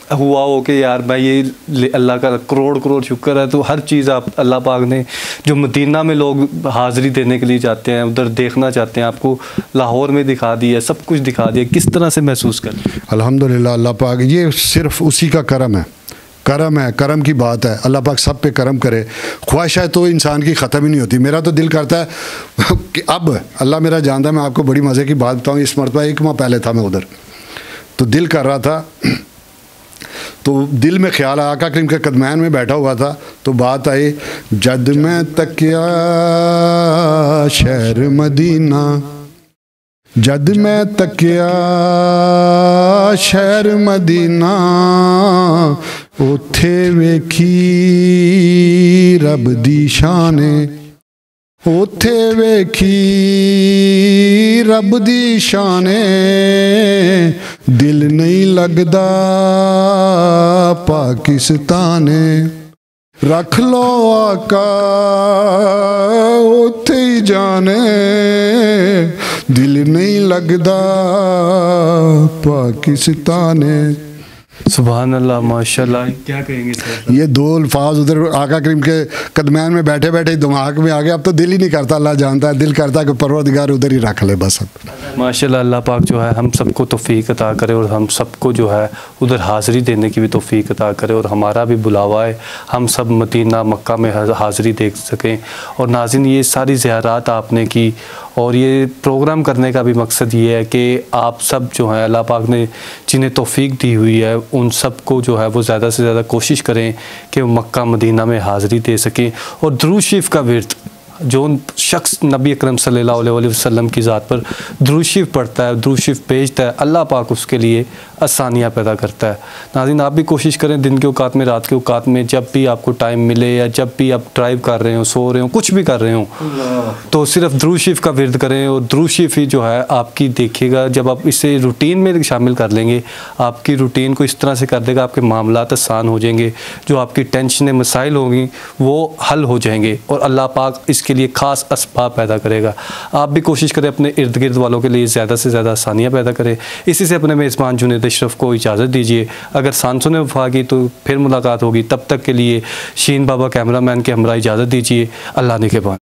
हुआ हो कि यार मैं ये अल्लाह का करोड़ करोड़ शुक्र है, तो हर चीज़ आप अल्लाह पाक ने जो मदीना में लोग हाज़िरी देने के लिए जाते हैं, उधर देखना चाहते हैं, आपको लाहौर में दिखा दिया, सब कुछ दिखा दिया, किस तरह से महसूस कर? अल्हम्दुलिल्लाह, अल्लाह पाक ये सिर्फ उसी का करम है, करम है, करम की बात है। अल्लाह पाक सब पे करम करे। ख्वाहिश है तो इंसान की ख़त्म ही नहीं होती। मेरा तो दिल करता है कि अब अल्लाह मेरा जानता है, मैं आपको बड़ी मज़े की बात बताऊँ। इस मरतबा एक माह पहले था मैं उधर, तो दिल कर रहा था, तो दिल में ख्याल आया, आका करीम के कदमैन में बैठा हुआ था, तो बात आई, जद मैं तकिया शहर मदीना, जद मैं तकिया शहर मदीना, उथे वेखी रब दी शाने, उथे वेखी रब दी शाने, दिल नहीं लगदा पाकिस्ताने, रख लो आका उथे ही जाने, दिल नहीं लगदा पाकिस्ताने। सुभान अल्लाह, माशाल्लाह, क्या कहेंगे सर? ये दो अल्फाज उधर आका करीम के कदमैन में बैठे बैठे दिमाग में आ गया। अब तो दिल ही नहीं करता, अल्लाह जानता है, दिल करता है कि परवरदिगार उधर ही रख ले बस। अब माशाल्लाह, अल्लाह पाक जो है हम सबको तौफीक अता करे और हम सबको जो है उधर हाज़िरी देने की भी तौफीक अता करे, और हमारा भी बुलावा है हम सब मदीना मक्का में हाज़िरी देख सकें। और नाज़रीन, ये सारी ज़ियारत आपने की, और ये प्रोग्राम करने का भी मकसद ये है कि आप सब जो है अल्लाह पाक ने जिन्हें तौफीक दी हुई है, उन सब को जो है वो ज़्यादा से ज़्यादा कोशिश करें कि वो मक्का मदीना में हाज़िरी दे सकें। और दुरूद शरीफ का विर्द, जो शख्स नबी अकरम सल्लल्लाहु अलैहि वसल्लम की ज़ात पर दुरूद शरीफ पढ़ता है, दुरूद शरीफ भेजता है, अल्लाह पाक उसके लिए आसानियाँ पैदा करता है। नाज़रीन, आप भी कोशिश करें दिन के औकात में, रात के औकात में, जब भी आपको टाइम मिले या जब भी आप ड्राइव कर रहे हो, सो रहे हो, कुछ भी कर रहे हो, तो सिर्फ दुरूद शरीफ का विर्द करें। और दुरूद शरीफ ही जो है आपकी, देखिएगा जब आप इसे रूटीन में शामिल कर लेंगे, आपकी रूटीन को इस तरह से कर देगा, आपके मामलात आसान हो जाएंगे, जो आपकी टेंशनें मसाइल होंगी वो हल हो जाएंगे, और अल्लाह पाक इसके लिए ख़ास असबाब पैदा करेगा। आप भी कोशिश करें अपने इर्द गिर्द वालों के लिए ज़्यादा से ज़्यादा आसानियाँ पैदा करें। इसी से अपने मेज़बान जुनैद अशरफ को इजाज़त दीजिए। अगर सांसों ने वफा की तो फिर मुलाकात होगी, तब तक के लिए शीन बाबा कैमरामैन के हमरा इजाज़त दीजिए। अल्लाह ने के बाद।